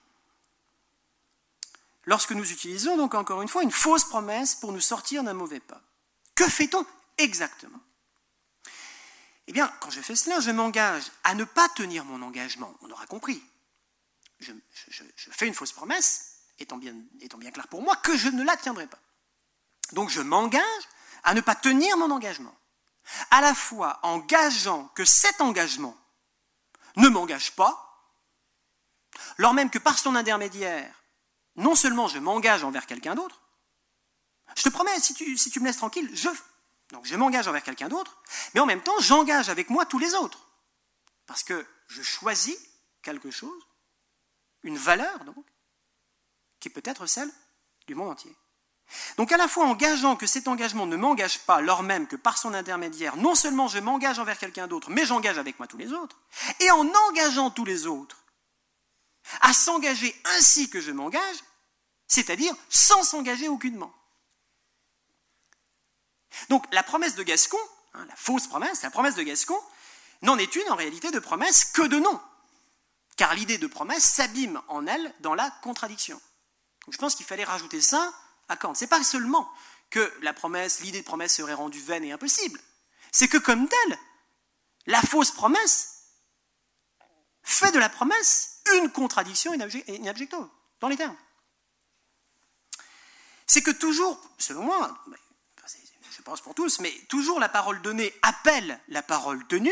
Lorsque nous utilisons donc encore une fois une fausse promesse pour nous sortir d'un mauvais pas. Que fait-on exactement? Eh bien, quand je fais cela, je m'engage à ne pas tenir mon engagement, on aura compris. Je, je, je fais une fausse promesse, étant bien, étant bien clair pour moi que je ne la tiendrai pas. Donc je m'engage à ne pas tenir mon engagement, à la fois en gageant que cet engagement ne m'engage pas, lors même que par son intermédiaire, non seulement je m'engage envers quelqu'un d'autre, je te promets, si tu, si tu me laisses tranquille, je, donc je m'engage envers quelqu'un d'autre, mais en même temps j'engage avec moi tous les autres, parce que je choisis quelque chose, une valeur, donc, qui est peut-être celle du monde entier. Donc à la fois en gageant que cet engagement ne m'engage pas, lors même que par son intermédiaire, non seulement je m'engage envers quelqu'un d'autre, mais j'engage avec moi tous les autres, et en engageant tous les autres, à s'engager ainsi que je m'engage, c'est-à-dire sans s'engager aucunement. Donc la promesse de Gascon, hein, la fausse promesse, la promesse de Gascon, n'en est une en réalité de promesse que de nom. Car l'idée de promesse s'abîme en elle dans la contradiction. Donc je pense qu'il fallait rajouter ça à Kant. Ce n'est pas seulement que la promesse, l'idée de promesse serait rendue vaine et impossible, c'est que comme telle, la fausse promesse fait de la promesse une contradiction in abjecto, dans les termes. C'est que toujours, selon moi, je pense pour tous, mais toujours la parole donnée appelle la parole tenue,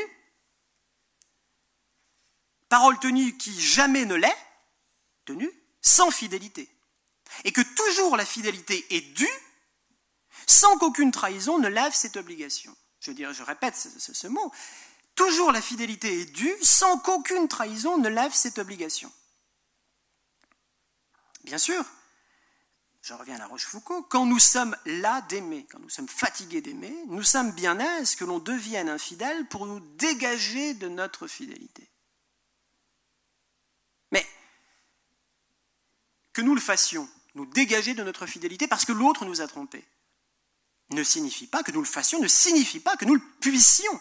parole tenue qui jamais ne l'est, tenue, sans fidélité. Et que toujours la fidélité est due, sans qu'aucune trahison ne lève cette obligation. Je veux dire, je répète ce, ce, ce mot, toujours la fidélité est due, sans qu'aucune trahison ne lève cette obligation. Bien sûr, je reviens à La Rochefoucauld, quand nous sommes las d'aimer, quand nous sommes fatigués d'aimer, nous sommes bien aises que l'on devienne infidèle pour nous dégager de notre fidélité. Mais que nous le fassions, nous dégager de notre fidélité parce que l'autre nous a trompés, ne signifie pas que nous le fassions, ne signifie pas que nous le puissions.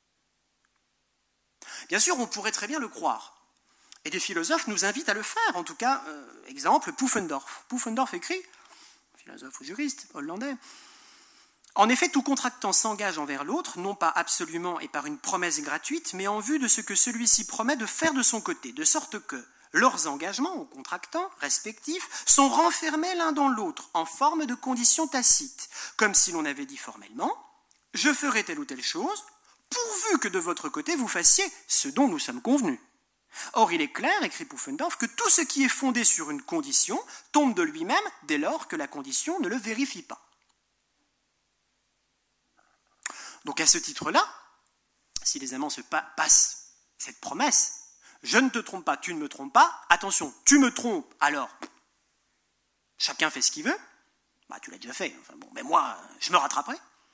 Bien sûr, on pourrait très bien le croire. Et des philosophes nous invitent à le faire. En tout cas, euh, exemple, Pufendorf. Pufendorf écrit, philosophe ou juriste hollandais, en effet, tout contractant s'engage envers l'autre, non pas absolument et par une promesse gratuite, mais en vue de ce que celui-ci promet de faire de son côté, de sorte que leurs engagements aux contractants respectifs sont renfermés l'un dans l'autre en forme de conditions tacites, comme si l'on avait dit formellement « je ferai telle ou telle chose, pourvu que de votre côté vous fassiez ce dont nous sommes convenus ». Or, il est clair, écrit Pufendorf, que tout ce qui est fondé sur une condition tombe de lui-même dès lors que la condition ne le vérifie pas. Donc à ce titre-là, si les amants se pa- passent cette promesse, je ne te trompe pas, tu ne me trompes pas, attention, tu me trompes, alors chacun fait ce qu'il veut, bah tu l'as déjà fait, enfin bon, mais moi, je me rattraperai.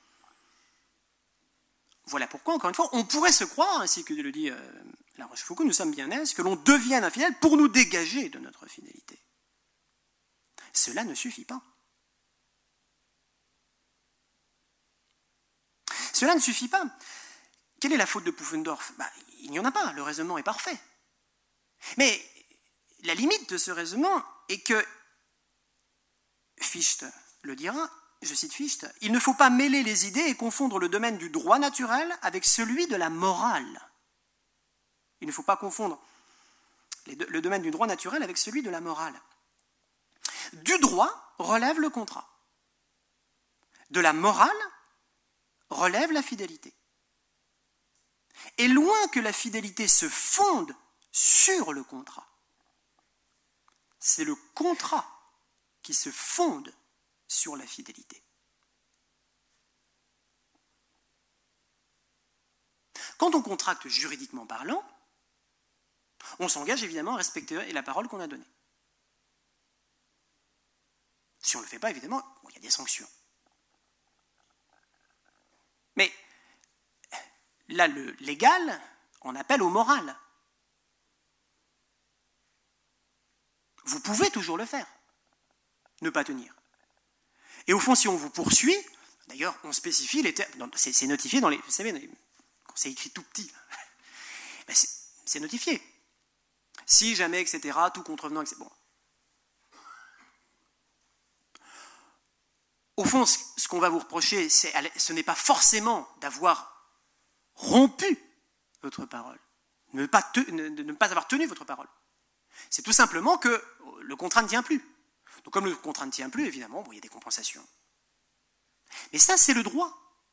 Voilà pourquoi, encore une fois, on pourrait se croire, ainsi que le dit euh, La Rochefoucauld, nous sommes bien aises, que l'on devienne infidèle pour nous dégager de notre fidélité. Cela ne suffit pas. Cela ne suffit pas. Quelle est la faute de Pufendorf? bah, Il n'y en a pas, le raisonnement est parfait. Mais la limite de ce raisonnement est que, Fichte le dira, je cite Fichte, « Il ne faut pas mêler les idées et confondre le domaine du droit naturel avec celui de la morale. » Il ne faut pas confondre le domaine du droit naturel avec celui de la morale. Du droit relève le contrat. De la morale relève la fidélité. Et loin que la fidélité se fonde sur le contrat, c'est le contrat qui se fonde sur la fidélité. Quand on contracte juridiquement parlant, on s'engage évidemment à respecter la parole qu'on a donnée. Si on ne le fait pas, évidemment, bon, il y a des sanctions. Mais là, le légal en appelle au moral. Vous pouvez toujours le faire, ne pas tenir. Et au fond, si on vous poursuit, d'ailleurs, on spécifie les termes, c'est, c'est notifié dans les, vous savez, quand c'est écrit tout petit, ben c'est, c'est notifié. Si jamais, et cetera, tout contrevenant, et cetera. Bon. Au fond, ce qu'on va vous reprocher, c'est, ce n'est pas forcément d'avoir rompu votre parole, ne pas, te, ne, ne pas avoir tenu votre parole. C'est tout simplement que le contrat ne tient plus. Donc comme le contrat ne tient plus, évidemment, bon, il y a des compensations. Mais ça, c'est le droit.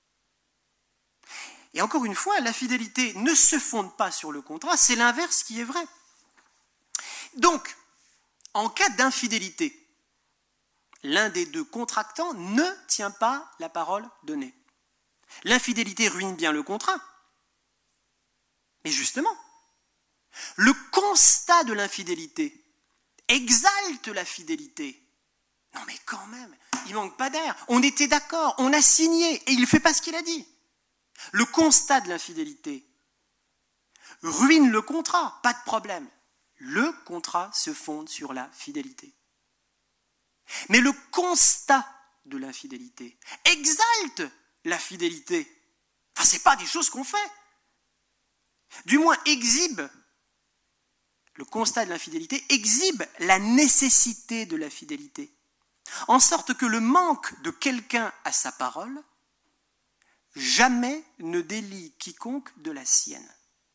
Et encore une fois, la fidélité ne se fonde pas sur le contrat, c'est l'inverse qui est vrai. Donc, en cas d'infidélité, l'un des deux contractants ne tient pas la parole donnée. L'infidélité ruine bien le contrat. Mais justement, le constat de l'infidélité exalte la fidélité. Non mais quand même, il manque pas d'air. On était d'accord, on a signé et il ne fait pas ce qu'il a dit. Le constat de l'infidélité ruine le contrat, pas de problème. Le contrat se fonde sur la fidélité. Mais le constat de l'infidélité exalte la fidélité. Enfin, ce n'est pas des choses qu'on fait. Du moins, exhibe, le constat de l'infidélité exhibe la nécessité de la fidélité. En sorte que le manque de quelqu'un à sa parole jamais ne délie quiconque de la sienne.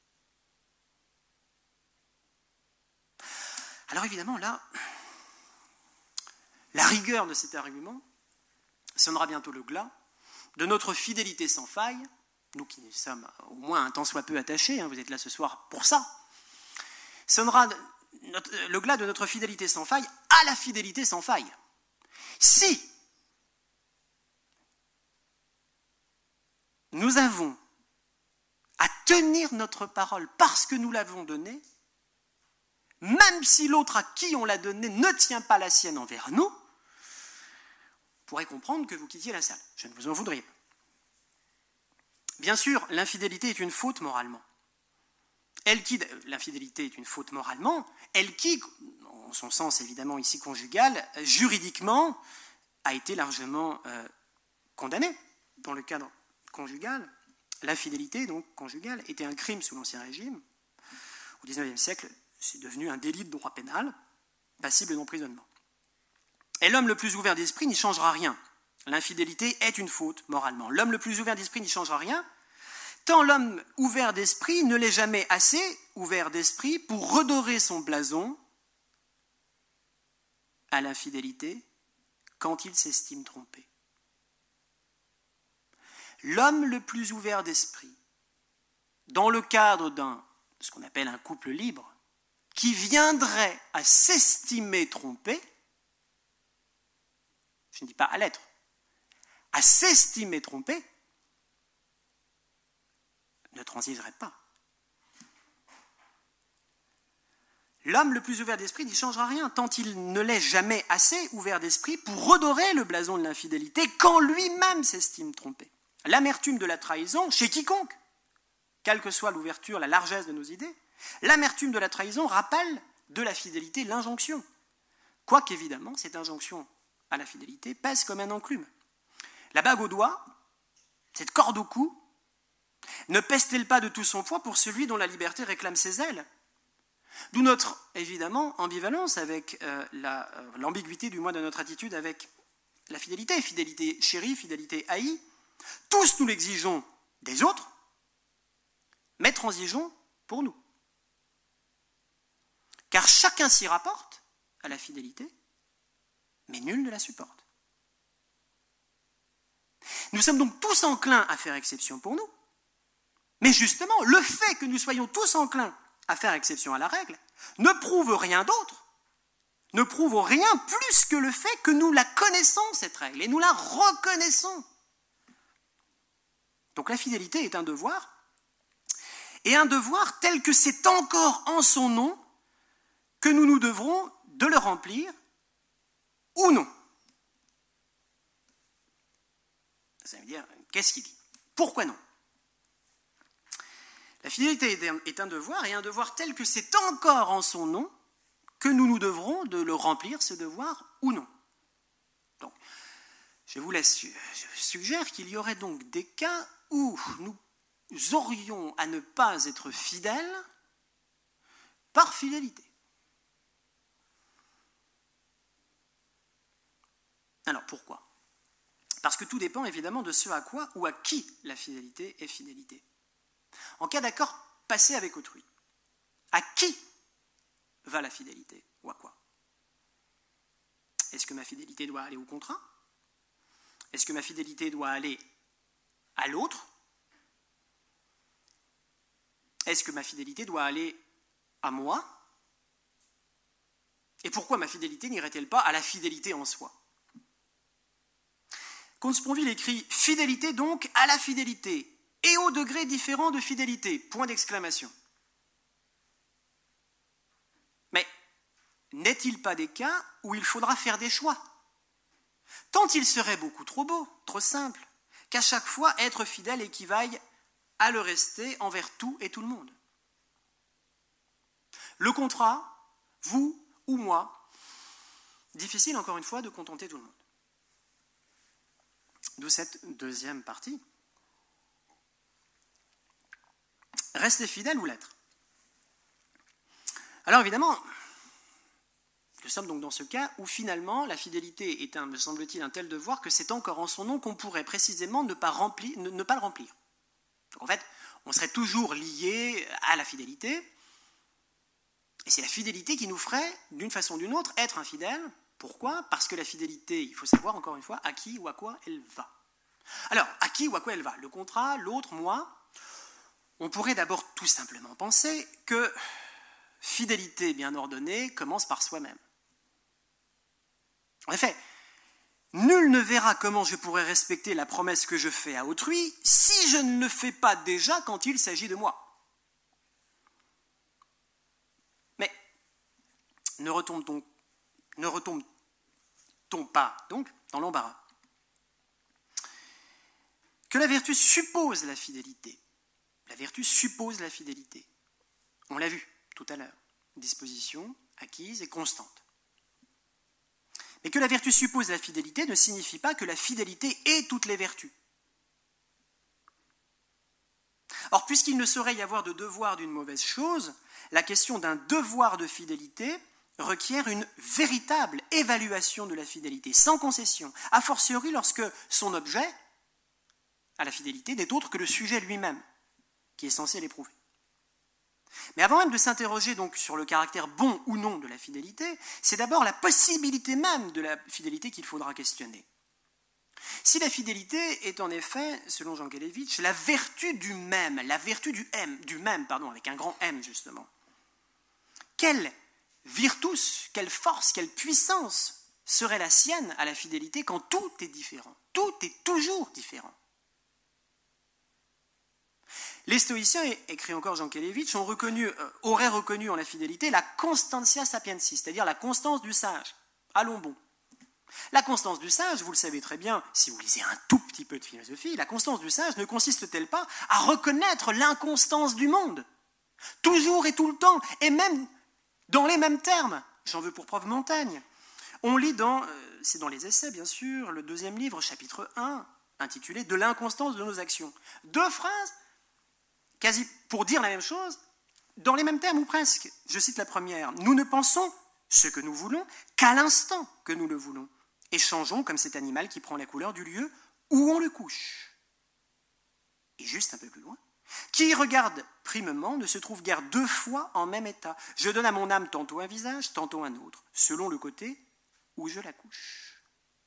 Alors évidemment, là, la rigueur de cet argument sonnera bientôt le glas de notre fidélité sans faille, nous qui sommes au moins un tant soit peu attachés, hein, vous êtes là ce soir pour ça, sonnera notre, le glas de notre fidélité sans faille à la fidélité sans faille. Si nous avons à tenir notre parole parce que nous l'avons donnée, même si l'autre à qui on l'a donnée ne tient pas la sienne envers nous, on pourrait comprendre que vous quittiez la salle. Je ne vous en voudrais pas. Bien sûr, l'infidélité est une faute moralement. Elle qui, l'infidélité est une faute moralement, elle qui, en son sens évidemment ici conjugal, juridiquement a été largement euh, condamnée. Dans le cadre conjugal, l'infidélité donc conjugale était un crime sous l'Ancien Régime. Au dix-neuvième siècle, c'est devenu un délit de droit pénal, passible d'emprisonnement. Et l'homme le plus ouvert d'esprit n'y changera rien. L'infidélité est une faute moralement. L'homme le plus ouvert d'esprit n'y changera rien, tant l'homme ouvert d'esprit ne l'est jamais assez ouvert d'esprit pour redorer son blason à l'infidélité quand il s'estime trompé. L'homme le plus ouvert d'esprit, dans le cadre d'un, ce qu'on appelle un couple libre, qui viendrait à s'estimer trompé, je ne dis pas à l'être, à s'estimer trompé, ne transigerait pas. L'homme le plus ouvert d'esprit n'y changera rien, tant il ne l'est jamais assez ouvert d'esprit pour redorer le blason de l'infidélité quand lui-même s'estime trompé. L'amertume de la trahison, chez quiconque, quelle que soit l'ouverture, la largesse de nos idées, l'amertume de la trahison rappelle de la fidélité l'injonction. Quoique, évidemment, cette injonction à la fidélité pèse comme un enclume. La bague au doigt cette corde au cou, ne pèse-t-elle pas de tout son poids pour celui dont la liberté réclame ses ailes? D'où notre, évidemment, ambivalence avec euh, la, euh, l'ambiguïté du moins de notre attitude avec la fidélité, fidélité chérie, fidélité haïe. Tous nous l'exigeons des autres, mais transigeons pour nous. Car chacun s'y rapporte à la fidélité, mais nul ne la supporte. Nous sommes donc tous enclins à faire exception pour nous, mais justement, le fait que nous soyons tous enclins à faire exception à la règle ne prouve rien d'autre, ne prouve rien plus que le fait que nous la connaissons, cette règle, et nous la reconnaissons. Donc la fidélité est un devoir, et un devoir tel que c'est encore en son nom que nous nous devrons de le remplir ou non. Ça veut dire, qu'est-ce qu'il dit? Pourquoi non? La fidélité est un devoir, et un devoir tel que c'est encore en son nom que nous nous devrons de le remplir, ce devoir, ou non. Donc, je vous laisse, je suggère qu'il y aurait donc des cas où nous aurions à ne pas être fidèles par fidélité. Alors, pourquoi? Parce que tout dépend évidemment de ce à quoi ou à qui la fidélité est fidélité. En cas d'accord passé avec autrui, à qui va la fidélité ou à quoi? Est-ce que ma fidélité doit aller au contrat? Est-ce que ma fidélité doit aller à l'autre? Est-ce que ma fidélité doit aller à moi? Et pourquoi ma fidélité n'irait-elle pas à la fidélité en soi? Comte Sponville écrit « Fidélité donc à la fidélité, et au degré différent de fidélité », point d'exclamation. Mais n'est-il pas des cas où il faudra faire des choix? Tant il serait beaucoup trop beau, trop simple, qu'à chaque fois être fidèle équivaille à le rester envers tout et tout le monde. Le contrat, vous ou moi, difficile encore une fois de contenter tout le monde. D'où cette deuxième partie. Rester fidèle ou l'être? Alors évidemment, nous sommes donc dans ce cas où finalement la fidélité est, un, me semble-t-il, un tel devoir que c'est encore en son nom qu'on pourrait précisément ne pas, remplir, ne, ne pas le remplir. Donc en fait, on serait toujours lié à la fidélité, et c'est la fidélité qui nous ferait, d'une façon ou d'une autre, être infidèle. Pourquoi? Parce que la fidélité, il faut savoir encore une fois à qui ou à quoi elle va. Alors, à qui ou à quoi elle va? Le contrat, l'autre, moi? On pourrait d'abord tout simplement penser que fidélité bien ordonnée commence par soi-même. En effet, nul ne verra comment je pourrais respecter la promesse que je fais à autrui si je ne le fais pas déjà quand il s'agit de moi. Mais ne retombe-t-on ne retombe-t-on pas donc dans l'embarras? Que la vertu suppose la fidélité. La vertu suppose la fidélité. On l'a vu tout à l'heure. Disposition acquise et constante. Mais que la vertu suppose la fidélité ne signifie pas que la fidélité est toutes les vertus. Or, puisqu'il ne saurait y avoir de devoir d'une mauvaise chose, la question d'un devoir de fidélité requiert une véritable évaluation de la fidélité, sans concession, a fortiori lorsque son objet à la fidélité n'est autre que le sujet lui-même, qui est censé l'éprouver. Mais avant même de s'interroger donc sur le caractère bon ou non de la fidélité, c'est d'abord la possibilité même de la fidélité qu'il faudra questionner. Si la fidélité est en effet, selon Jean Kelevitch, la vertu du même, la vertu du, M, du même, pardon, avec un grand M justement, quelle virtus, quelle force, quelle puissance serait la sienne à la fidélité quand tout est différent? Tout est toujours différent. Les stoïciens, écrit encore Jean Kelevitch, ont reconnu, euh, auraient reconnu en la fidélité la constantia sapiensis, c'est-à-dire la constance du sage. Allons bon. La constance du sage, vous le savez très bien, si vous lisez un tout petit peu de philosophie, la constance du sage ne consiste-t-elle pas à reconnaître l'inconstance du monde, toujours et tout le temps, et même dans les mêmes termes? J'en veux pour preuve Montaigne. On lit dans, euh, c'est dans les Essais bien sûr, le deuxième livre, chapitre un, intitulé « De l'inconstance de nos actions ». Deux phrases, quasi pour dire la même chose, dans les mêmes termes ou presque. Je cite la première. « Nous ne pensons ce que nous voulons qu'à l'instant que nous le voulons, et changeons comme cet animal qui prend la couleur du lieu où on le couche. » Et juste un peu plus loin. « Qui regarde primement ne se trouve guère deux fois en même état. Je donne à mon âme tantôt un visage, tantôt un autre, selon le côté où je la couche. »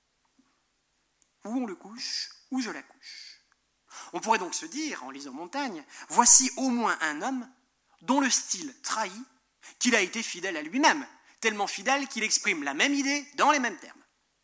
Où on le couche, où je la couche. On pourrait donc se dire, en lisant Montaigne, voici au moins un homme dont le style trahit qu'il a été fidèle à lui-même, tellement fidèle qu'il exprime la même idée dans les mêmes termes.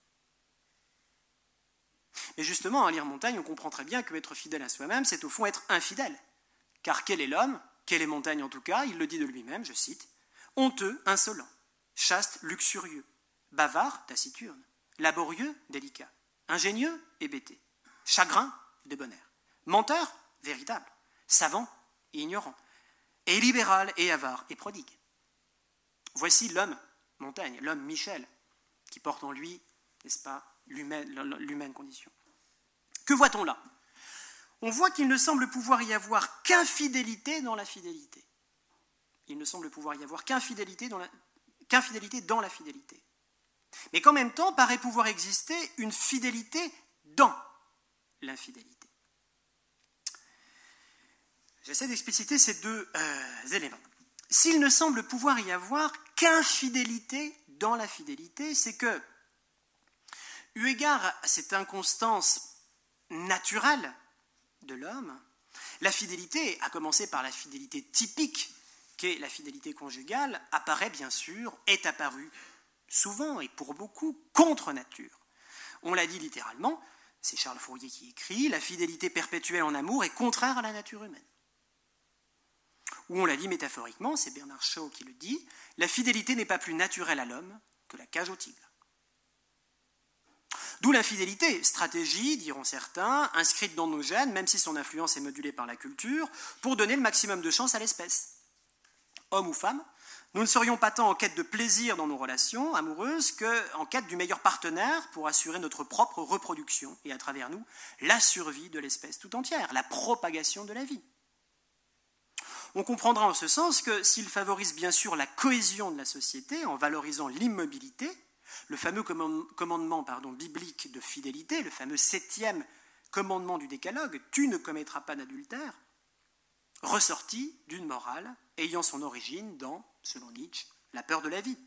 Mais justement, à lire Montaigne, on comprend très bien que être fidèle à soi-même, c'est au fond être infidèle. Car quel est l'homme, quel est Montaigne en tout cas, il le dit de lui-même, je cite, « honteux, insolent, chaste, luxurieux, bavard, taciturne, laborieux, délicat, ingénieux, hébété, chagrin, débonnaire, menteur, véritable, savant et ignorant, et libéral et avare et prodigue. » Voici l'homme, Montaigne, l'homme Michel, qui porte en lui, n'est-ce pas, l'humaine, l'humaine condition. Que voit-on là? On voit qu'il ne semble pouvoir y avoir qu'infidélité dans la fidélité. Il ne semble pouvoir y avoir qu'infidélité dans la, qu'infidélité dans la fidélité. Mais qu'en même temps, paraît pouvoir exister une fidélité dans l'infidélité. J'essaie d'expliciter ces deux euh, éléments. S'il ne semble pouvoir y avoir qu'infidélité dans la fidélité, c'est que, eu égard à cette inconstance naturelle de l'homme, la fidélité, à commencer par la fidélité typique, qu'est la fidélité conjugale, apparaît bien sûr, est apparue souvent et pour beaucoup contre nature. On l'a dit littéralement, c'est Charles Fourier qui écrit, la fidélité perpétuelle en amour est contraire à la nature humaine. Ou on l'a dit métaphoriquement, c'est Bernard Shaw qui le dit, la fidélité n'est pas plus naturelle à l'homme que la cage au tigre. D'où l'infidélité, stratégie, diront certains, inscrite dans nos gènes, même si son influence est modulée par la culture, pour donner le maximum de chance à l'espèce. Homme ou femme, nous ne serions pas tant en quête de plaisir dans nos relations amoureuses qu'en quête du meilleur partenaire pour assurer notre propre reproduction et à travers nous, la survie de l'espèce tout entière, la propagation de la vie. On comprendra en ce sens que s'il favorise bien sûr la cohésion de la société en valorisant l'immobilité, le fameux commandement pardon, biblique de fidélité, le fameux septième commandement du décalogue, « tu ne commettras pas d'adultère », ressorti d'une morale ayant son origine dans, selon Nietzsche, la peur de la vie.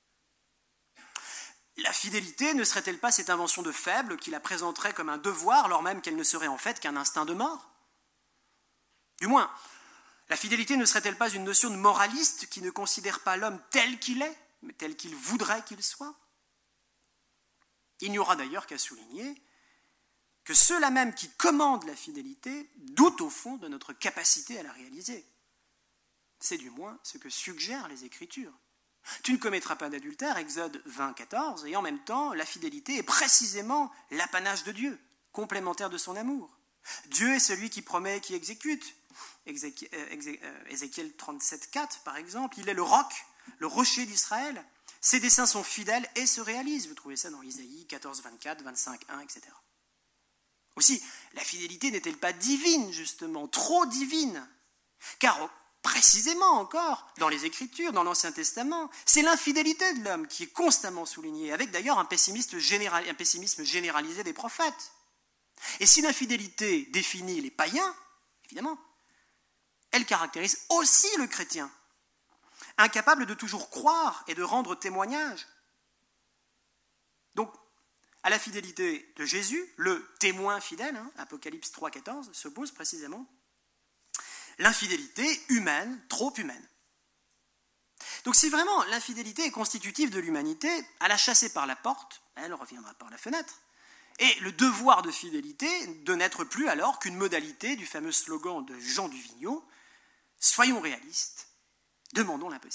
La fidélité ne serait-elle pas cette invention de faible qui la présenterait comme un devoir, alors même qu'elle ne serait en fait qu'un instinct de mort? Du moins, la fidélité ne serait-elle pas une notion de moraliste qui ne considère pas l'homme tel qu'il est, mais tel qu'il voudrait qu'il soit? Il n'y aura d'ailleurs qu'à souligner que ceux-là même qui commandent la fidélité doutent au fond de notre capacité à la réaliser. C'est du moins ce que suggèrent les Écritures. Tu ne commettras pas d'adultère, Exode vingt, quatorze, et en même temps, la fidélité est précisément l'apanage de Dieu, complémentaire de son amour. Dieu est celui qui promet et qui exécute. Ézéchiel trente-sept, quatre, par exemple, il est le roc, le rocher d'Israël. Ses desseins sont fidèles et se réalisent. Vous trouvez ça dans Isaïe quatorze, vingt-quatre, vingt-cinq, un, et cetera. Aussi, la fidélité n'est-elle pas divine, justement, trop divine? Car, précisément encore, dans les Écritures, dans l'Ancien Testament, c'est l'infidélité de l'homme qui est constamment soulignée, avec d'ailleurs un, général, un pessimisme généralisé des prophètes. Et si l'infidélité définit les païens, évidemment, elle caractérise aussi le chrétien, incapable de toujours croire et de rendre témoignage. Donc, à la fidélité de Jésus, le témoin fidèle, hein, Apocalypse trois, quatorze, s'oppose précisément l'infidélité humaine, trop humaine. Donc si vraiment l'infidélité est constitutive de l'humanité, à la chasser par la porte, elle reviendra par la fenêtre. Et le devoir de fidélité de n'être plus alors qu'une modalité du fameux slogan de Jean Duvigneau, « Soyons réalistes, demandons l'impossible ».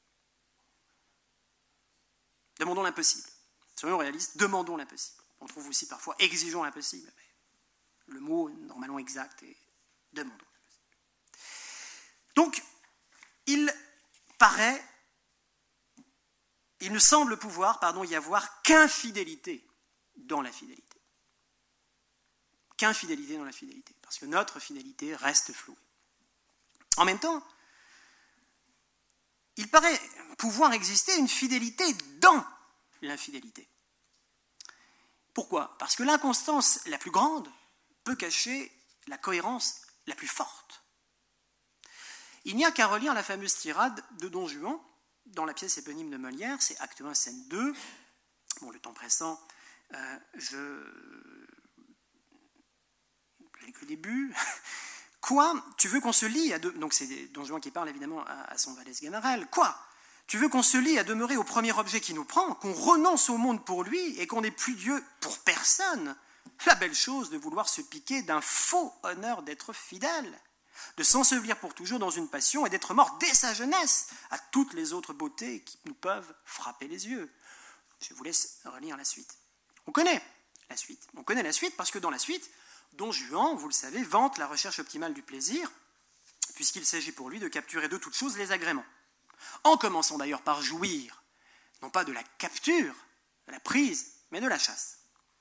Demandons l'impossible. Soyons réalistes, demandons l'impossible. On trouve aussi parfois « exigeons l'impossible », mais le mot normalement exact est « demandons l'impossible ». Donc, il paraît, il ne semble pouvoir, pardon, y avoir qu'infidélité dans la fidélité. qu'infidélité dans la fidélité, parce que notre fidélité reste flouée. En même temps, il paraît pouvoir exister une fidélité dans l'infidélité. Pourquoi? Parce que l'inconstance la plus grande peut cacher la cohérence la plus forte. Il n'y a qu'à relire la fameuse tirade de Don Juan dans la pièce éponyme de Molière, c'est acte un, scène deux. Bon, le temps pressant, euh, je... je n'ai que le début. Quoi? Tu veux qu'on se lie à... De... Donc c'est Don Juan qui parle évidemment à, à son Vallès Gamarel. Quoi? Tu veux qu'on se lie à demeurer au premier objet qui nous prend, qu'on renonce au monde pour lui et qu'on n'ait plus Dieu pour personne? La belle chose de vouloir se piquer d'un faux honneur d'être fidèle, de s'ensevelir pour toujours dans une passion et d'être mort dès sa jeunesse à toutes les autres beautés qui nous peuvent frapper les yeux. Je vous laisse relire la suite. On connaît la suite. On connaît la suite parce que dans la suite, Don Juan, vous le savez, vante la recherche optimale du plaisir, puisqu'il s'agit pour lui de capturer de toutes choses les agréments. En commençant d'ailleurs par jouir, non pas de la capture, de la prise, mais de la chasse.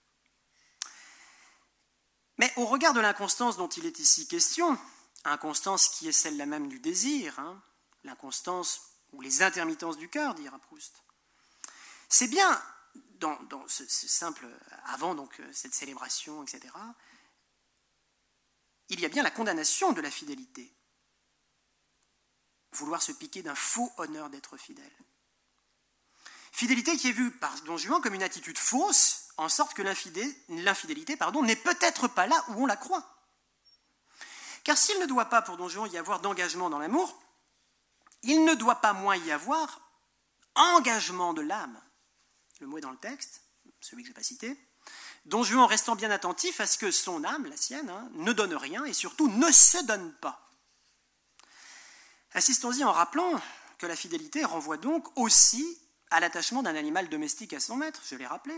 Mais au regard de l'inconstance dont il est ici question, inconstance qui est celle-là même du désir, hein, l'inconstance ou les intermittences du cœur, dira Proust, c'est bien, dans, dans ce, ce simple, avant donc cette célébration, et cetera, il y a bien la condamnation de la fidélité. Vouloir se piquer d'un faux honneur d'être fidèle. Fidélité qui est vue par Don Juan comme une attitude fausse, en sorte que l'infidélité pardon, n'est peut-être pas là où on la croit. Car s'il ne doit pas, pour Don Juan, y avoir d'engagement dans l'amour, il ne doit pas moins y avoir engagement de l'âme. Le mot est dans le texte, celui que je n'ai pas cité. Don Juan restant bien attentif à ce que son âme, la sienne, hein, ne donne rien et surtout ne se donne pas. Assistons-y en rappelant que la fidélité renvoie donc aussi à l'attachement d'un animal domestique à son maître, je l'ai rappelé.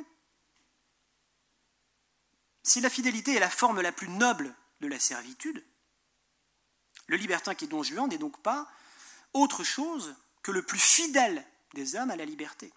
Si la fidélité est la forme la plus noble de la servitude, le libertin qui est Don Juan n'est donc pas autre chose que le plus fidèle des hommes à la liberté.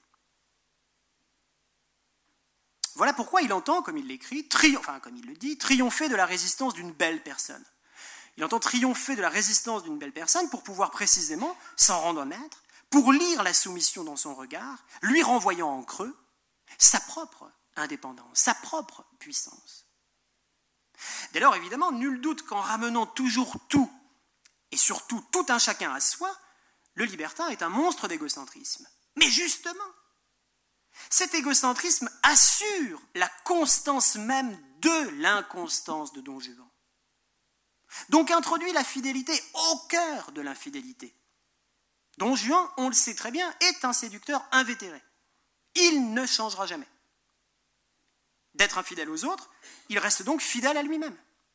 Voilà pourquoi il entend, comme il l'écrit, tri- enfin comme il le dit, triompher de la résistance d'une belle personne. Il entend triompher de la résistance d'une belle personne pour pouvoir précisément s'en rendre maître, pour lire la soumission dans son regard, lui renvoyant en creux sa propre indépendance, sa propre puissance. Dès lors, évidemment, nul doute qu'en ramenant toujours tout, et surtout tout un chacun à soi, le libertin est un monstre d'égocentrisme. Mais justement, cet égocentrisme assure la constance même de l'inconstance de Don Juan. Donc introduit la fidélité au cœur de l'infidélité. Don Juan, on le sait très bien, est un séducteur invétéré. Il ne changera jamais. D'être infidèle aux autres, il reste donc fidèle à lui-même.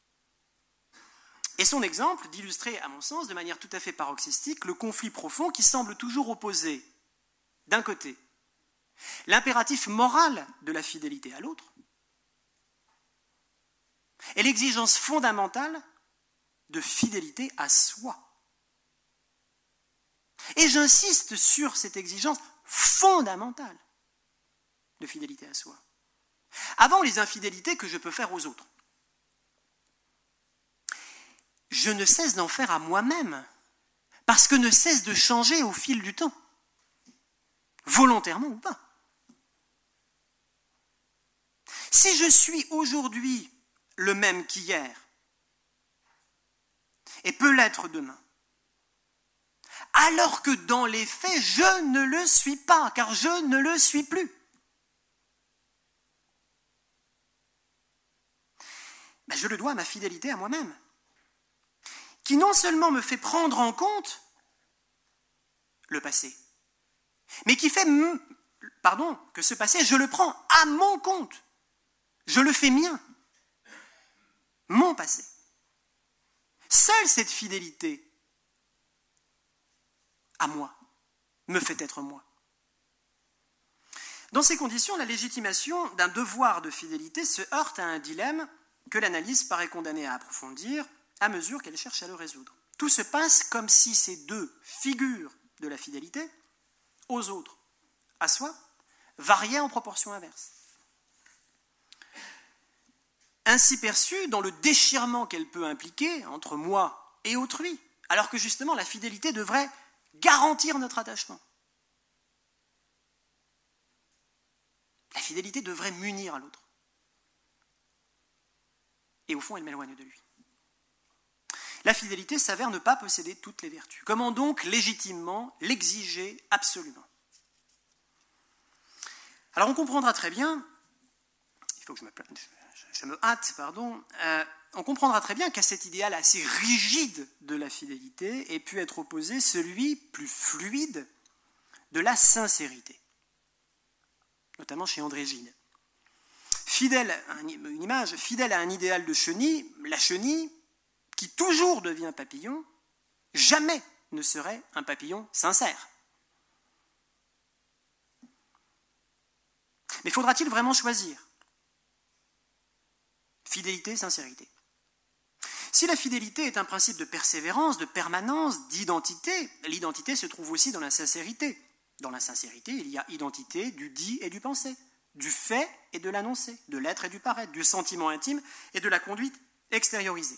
Et son exemple d'illustrer, à mon sens, de manière tout à fait paroxystique, le conflit profond qui semble toujours opposer, d'un côté, l'impératif moral de la fidélité à l'autre et l'exigence fondamentale de fidélité à soi. Et j'insiste sur cette exigence fondamentale de fidélité à soi. Avant les infidélités que je peux faire aux autres, je ne cesse d'en faire à moi-même, parce que ne cesse de changer au fil du temps, volontairement ou pas. Si je suis aujourd'hui le même qu'hier, et peut l'être demain, alors que dans les faits, je ne le suis pas, car je ne le suis plus. Ben, je le dois à ma fidélité à moi-même, qui non seulement me fait prendre en compte le passé, mais qui fait, pardon, que ce passé, je le prends à mon compte, je le fais mien, mon passé. Seule cette fidélité à moi me fait être moi. Dans ces conditions, la légitimation d'un devoir de fidélité se heurte à un dilemme que l'analyse paraît condamnée à approfondir à mesure qu'elle cherche à le résoudre. Tout se passe comme si ces deux figures de la fidélité, aux autres, à soi, variaient en proportion inverse. ainsi perçue dans le déchirement qu'elle peut impliquer entre moi et autrui, alors que justement la fidélité devrait garantir notre attachement. La fidélité devrait m'unir à l'autre. Et au fond, elle m'éloigne de lui. La fidélité s'avère ne pas posséder toutes les vertus. Comment donc légitimement l'exiger absolument? Alors on comprendra très bien, il faut que je me, je me hâte, pardon, euh, on comprendra très bien qu'à cet idéal assez rigide de la fidélité ait pu être opposé celui plus fluide de la sincérité, notamment chez André Gide. Fidèle à une image, fidèle à un idéal de chenille, la chenille, qui toujours devient papillon, jamais ne serait un papillon sincère. Mais faudra-t-il vraiment choisir? Fidélité, sincérité. Si la fidélité est un principe de persévérance, de permanence, d'identité, l'identité se trouve aussi dans la sincérité. Dans la sincérité, il y a identité du dit et du pensé, du fait et de l'annoncé, de l'être et du paraître, du sentiment intime et de la conduite extériorisée.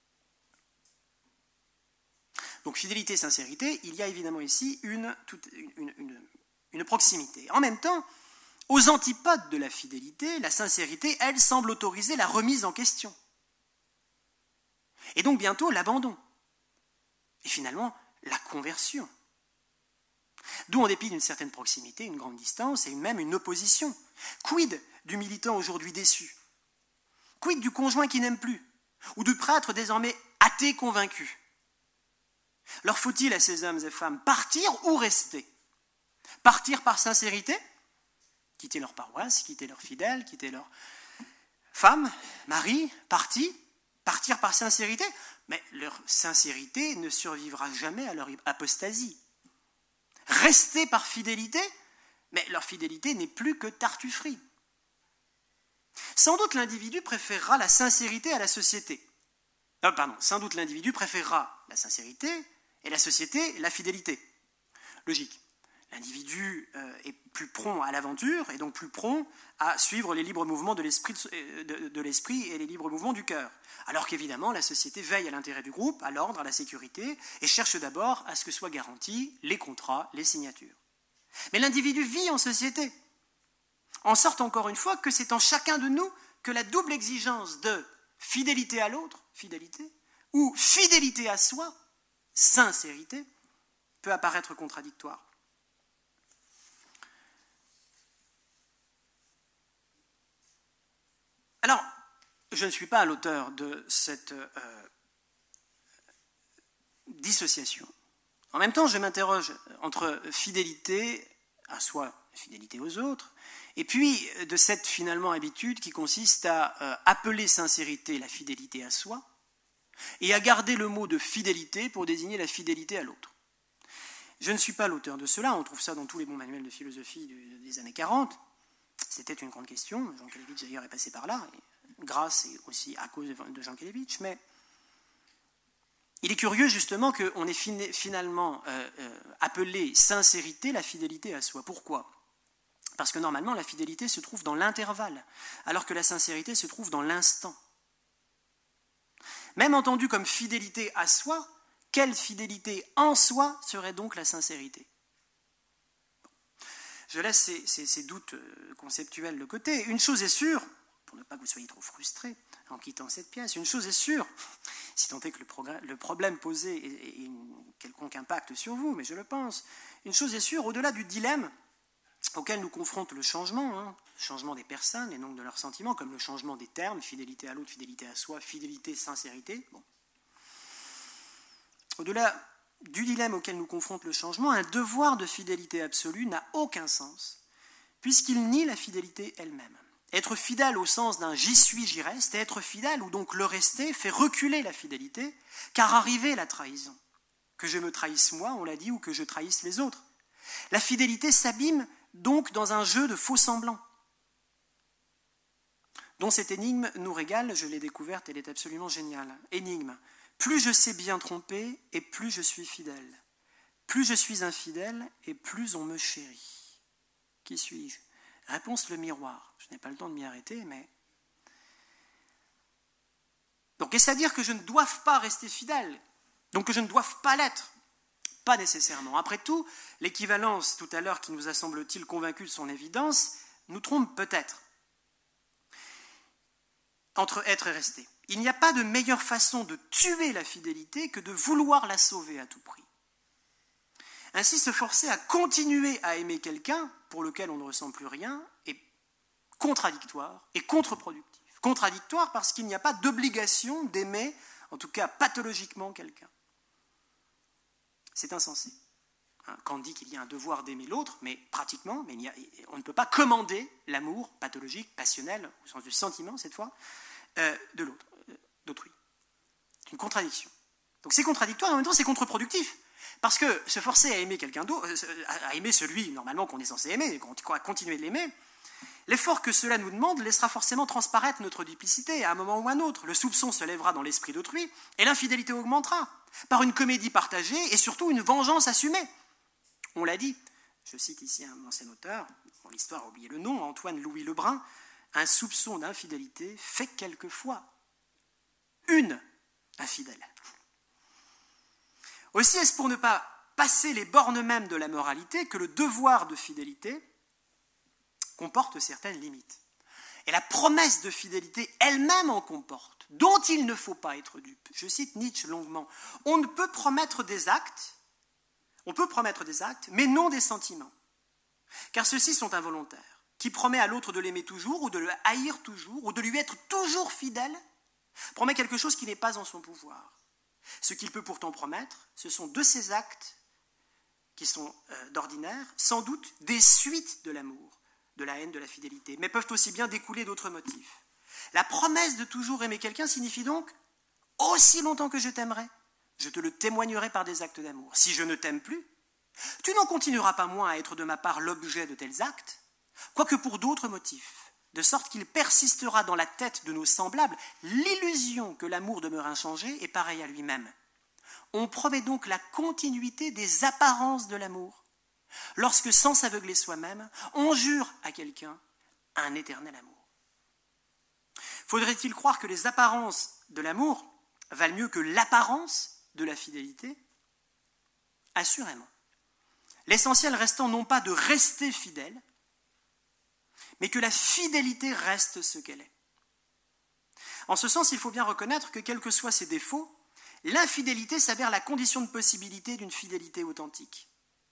Donc fidélité, sincérité, il y a évidemment ici une, toute, une, une, une proximité. En même temps, aux antipodes de la fidélité, la sincérité, elle, semble autoriser la remise en question. Et donc bientôt l'abandon. Et finalement, la conversion. D'où, en dépit d'une certaine proximité, une grande distance et même une opposition. Quid du militant aujourd'hui déçu? Quid du conjoint qui n'aime plus? Ou du prêtre désormais athée convaincu? Leur faut-il à ces hommes et femmes partir ou rester? Partir par sincérité, quitter leur paroisse, quitter leurs fidèles, quitter leurs femmes, maris, partis, partir par sincérité, mais leur sincérité ne survivra jamais à leur apostasie. Rester par fidélité, mais leur fidélité n'est plus que tartufferie. Sans doute l'individu préférera la sincérité à la société. Euh, pardon, sans doute l'individu préférera la sincérité et la société la fidélité. Logique. L'individu euh, est plus prompt à l'aventure et donc plus prompt à suivre les libres mouvements de l'esprit, de, de, de l'esprit et les libres mouvements du cœur. Alors qu'évidemment, la société veille à l'intérêt du groupe, à l'ordre, à la sécurité et cherche d'abord à ce que soient garantis les contrats, les signatures. Mais l'individu vit en société, en sorte encore une fois que c'est en chacun de nous que la double exigence de fidélité à l'autre, fidélité, ou fidélité à soi, sincérité, peut apparaître contradictoire. Alors, je ne suis pas l'auteur de cette euh, dissociation. En même temps, je m'interroge entre fidélité à soi, fidélité aux autres, et puis de cette finalement habitude qui consiste à euh, appeler sincérité la fidélité à soi, et à garder le mot de fidélité pour désigner la fidélité à l'autre. Je ne suis pas l'auteur de cela, on trouve ça dans tous les bons manuels de philosophie des années quarante. C'était une grande question, Jean Kelevitch d'ailleurs est passé par là, grâce et aussi à cause de Jean Kelevitch, mais il est curieux justement qu'on ait finalement euh, euh, appelé sincérité la fidélité à soi. Pourquoi? Parce que normalement la fidélité se trouve dans l'intervalle, alors que la sincérité se trouve dans l'instant. Même entendu comme fidélité à soi, quelle fidélité en soi serait donc la sincérité? Je laisse ces, ces, ces doutes conceptuels de côté. Une chose est sûre, pour ne pas que vous soyez trop frustrés en quittant cette pièce, une chose est sûre, si tant est que le, le problème posé ait un quelconque impact sur vous, mais je le pense, une chose est sûre, au-delà du dilemme auquel nous confronte le changement, hein, le changement des personnes et donc de leurs sentiments, comme le changement des termes, fidélité à l'autre, fidélité à soi, fidélité, sincérité, bon. Au-delà du dilemme auquel nous confronte le changement, un devoir de fidélité absolue n'a aucun sens, puisqu'il nie la fidélité elle-même. Être fidèle au sens d'un « j'y suis, j'y reste », et être fidèle, ou donc le rester, fait reculer la fidélité, car arriver la trahison. Que je me trahisse moi, on l'a dit, ou que je trahisse les autres. La fidélité s'abîme donc dans un jeu de faux semblants, dont cette énigme nous régale, je l'ai découverte, elle est absolument géniale. Énigme. Plus je sais bien tromper, et plus je suis fidèle. Plus je suis infidèle, et plus on me chérit. Qui suis-je? Réponse le miroir. Je n'ai pas le temps de m'y arrêter, mais Donc, est-ce à dire que je ne dois pas rester fidèle? Donc que je ne dois pas l'être? Pas nécessairement. Après tout, l'équivalence tout à l'heure qui nous a semble-t-il convaincus de son évidence nous trompe peut-être entre être et rester. Il n'y a pas de meilleure façon de tuer la fidélité que de vouloir la sauver à tout prix. Ainsi, se forcer à continuer à aimer quelqu'un pour lequel on ne ressent plus rien est contradictoire et contre-productif. Contradictoire parce qu'il n'y a pas d'obligation d'aimer, en tout cas pathologiquement, quelqu'un. C'est insensé. Kant dit qu'il y a un devoir d'aimer l'autre, mais pratiquement, mais il y a, on ne peut pas commander l'amour pathologique, passionnel, au sens du sentiment cette fois, euh, de l'autre, euh, d'autrui. C'est une contradiction. Donc c'est contradictoire et en même temps c'est contre-productif. Parce que se forcer à aimer quelqu'un d'autre, à aimer celui normalement qu'on est censé aimer, à continuer de l'aimer, l'effort que cela nous demande laissera forcément transparaître notre duplicité à un moment ou à un autre. Le soupçon se lèvera dans l'esprit d'autrui et l'infidélité augmentera par une comédie partagée et surtout une vengeance assumée. On l'a dit, je cite ici un ancien auteur, dont l'histoire a oublié le nom, Antoine-Louis Lebrun, un soupçon d'infidélité fait quelquefois une infidèle. Aussi est-ce pour ne pas passer les bornes mêmes de la moralité que le devoir de fidélité comporte certaines limites. Et la promesse de fidélité elle-même en comporte, dont il ne faut pas être dupe. Je cite Nietzsche longuement. On ne peut promettre des actes, on peut promettre des actes, mais non des sentiments. Car ceux-ci sont involontaires. Qui promet à l'autre de l'aimer toujours, ou de le haïr toujours, ou de lui être toujours fidèle, promet quelque chose qui n'est pas en son pouvoir. Ce qu'il peut pourtant promettre, ce sont de ces actes qui sont euh, d'ordinaire, sans doute des suites de l'amour, de la haine, de la fidélité, mais peuvent aussi bien découler d'autres motifs. La promesse de toujours aimer quelqu'un signifie donc « aussi longtemps que je t'aimerai, je te le témoignerai par des actes d'amour. Si je ne t'aime plus, tu n'en continueras pas moins à être de ma part l'objet de tels actes, quoique pour d'autres motifs, de sorte qu'il persistera dans la tête de nos semblables l'illusion que l'amour demeure inchangé et pareil à lui-même. On promet donc la continuité des apparences de l'amour, lorsque, sans s'aveugler soi-même, on jure à quelqu'un un éternel amour. Faudrait-il croire que les apparences de l'amour valent mieux que l'apparence de la fidélité? Assurément. L'essentiel restant non pas de rester fidèle, mais que la fidélité reste ce qu'elle est. En ce sens, il faut bien reconnaître que, quels que soient ses défauts, l'infidélité s'avère la condition de possibilité d'une fidélité authentique.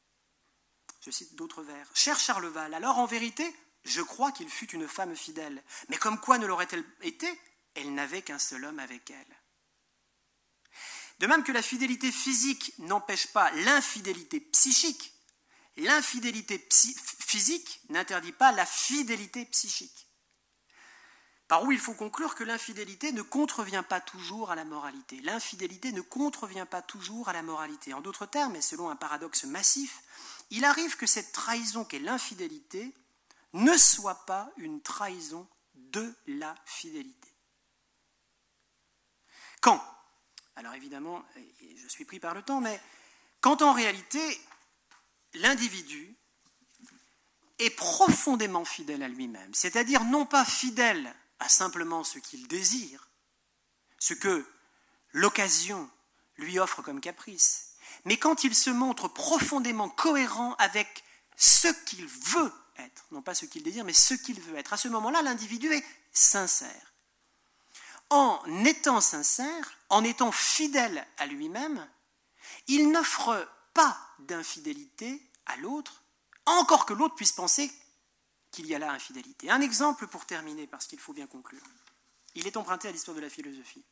Je cite d'autres vers. « Cher Charleval, alors en vérité, je crois qu'il fut une femme fidèle, mais comme quoi ne l'aurait-elle été? Elle n'avait qu'un seul homme avec elle. » De même que la fidélité physique n'empêche pas l'infidélité psychique, l'infidélité psy- physique n'interdit pas la fidélité psychique. Par où il faut conclure que l'infidélité ne contrevient pas toujours à la moralité. L'infidélité ne contrevient pas toujours à la moralité. En d'autres termes, et selon un paradoxe massif, il arrive que cette trahison qu'est l'infidélité ne soit pas une trahison de la fidélité. Quand? Alors évidemment, je suis pris par le temps, mais quand en réalité, l'individu est profondément fidèle à lui-même, c'est-à-dire non pas fidèle à simplement ce qu'il désire, ce que l'occasion lui offre comme caprice, mais quand il se montre profondément cohérent avec ce qu'il veut être, non pas ce qu'il désire, mais ce qu'il veut être. À ce moment-là, l'individu est sincère. En étant sincère, en étant fidèle à lui-même, il n'offre pas d'infidélité à l'autre, encore que l'autre puisse penser qu'il y a là infidélité. Un exemple pour terminer, parce qu'il faut bien conclure. Il est emprunté à l'histoire de la philosophie.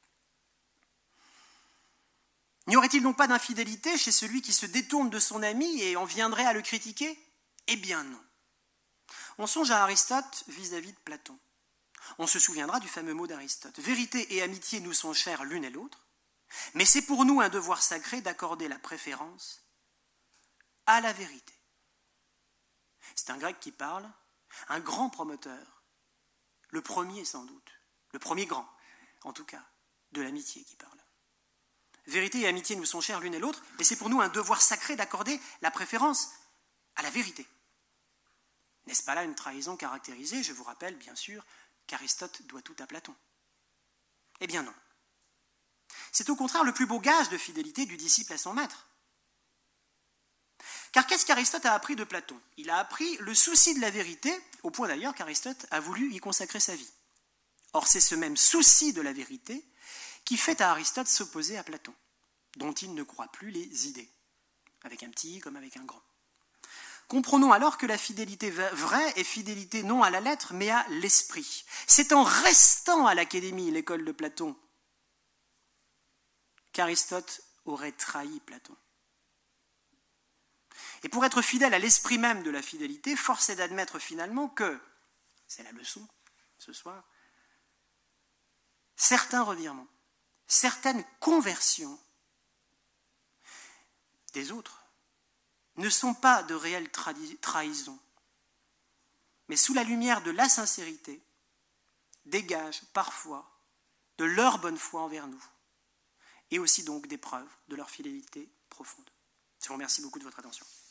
N'y aurait-il donc pas d'infidélité chez celui qui se détourne de son ami et en viendrait à le critiquer? Eh bien non. On songe à Aristote vis-à-vis de Platon. On se souviendra du fameux mot d'Aristote. Vérité et amitié nous sont chères l'une et l'autre, mais c'est pour nous un devoir sacré d'accorder la préférence à la vérité. C'est un grec qui parle, un grand promoteur, le premier sans doute, le premier grand, en tout cas, de l'amitié qui parle. Vérité et amitié nous sont chères l'une et l'autre, mais c'est pour nous un devoir sacré d'accorder la préférence à la vérité. N'est-ce pas là une trahison caractérisée? Je vous rappelle, bien sûr, qu'Aristote doit tout à Platon. Eh bien non. C'est au contraire le plus beau gage de fidélité du disciple à son maître. Car qu'est-ce qu'Aristote a appris de Platon? Il a appris le souci de la vérité, au point d'ailleurs qu'Aristote a voulu y consacrer sa vie. Or, c'est ce même souci de la vérité qui fait à Aristote s'opposer à Platon, dont il ne croit plus les idées, avec un petit comme avec un grand. Comprenons alors que la fidélité vraie est fidélité non à la lettre, mais à l'esprit. C'est en restant à l'Académie, l'école de Platon, qu'Aristote aurait trahi Platon. Et pour être fidèle à l'esprit même de la fidélité, force est d'admettre finalement que, c'est la leçon ce soir, certains revirements, certaines conversions des autres ne sont pas de réelles trahisons, mais sous la lumière de la sincérité, dégagent parfois de leur bonne foi envers nous, et aussi donc des preuves de leur fidélité profonde. Je vous remercie beaucoup de votre attention.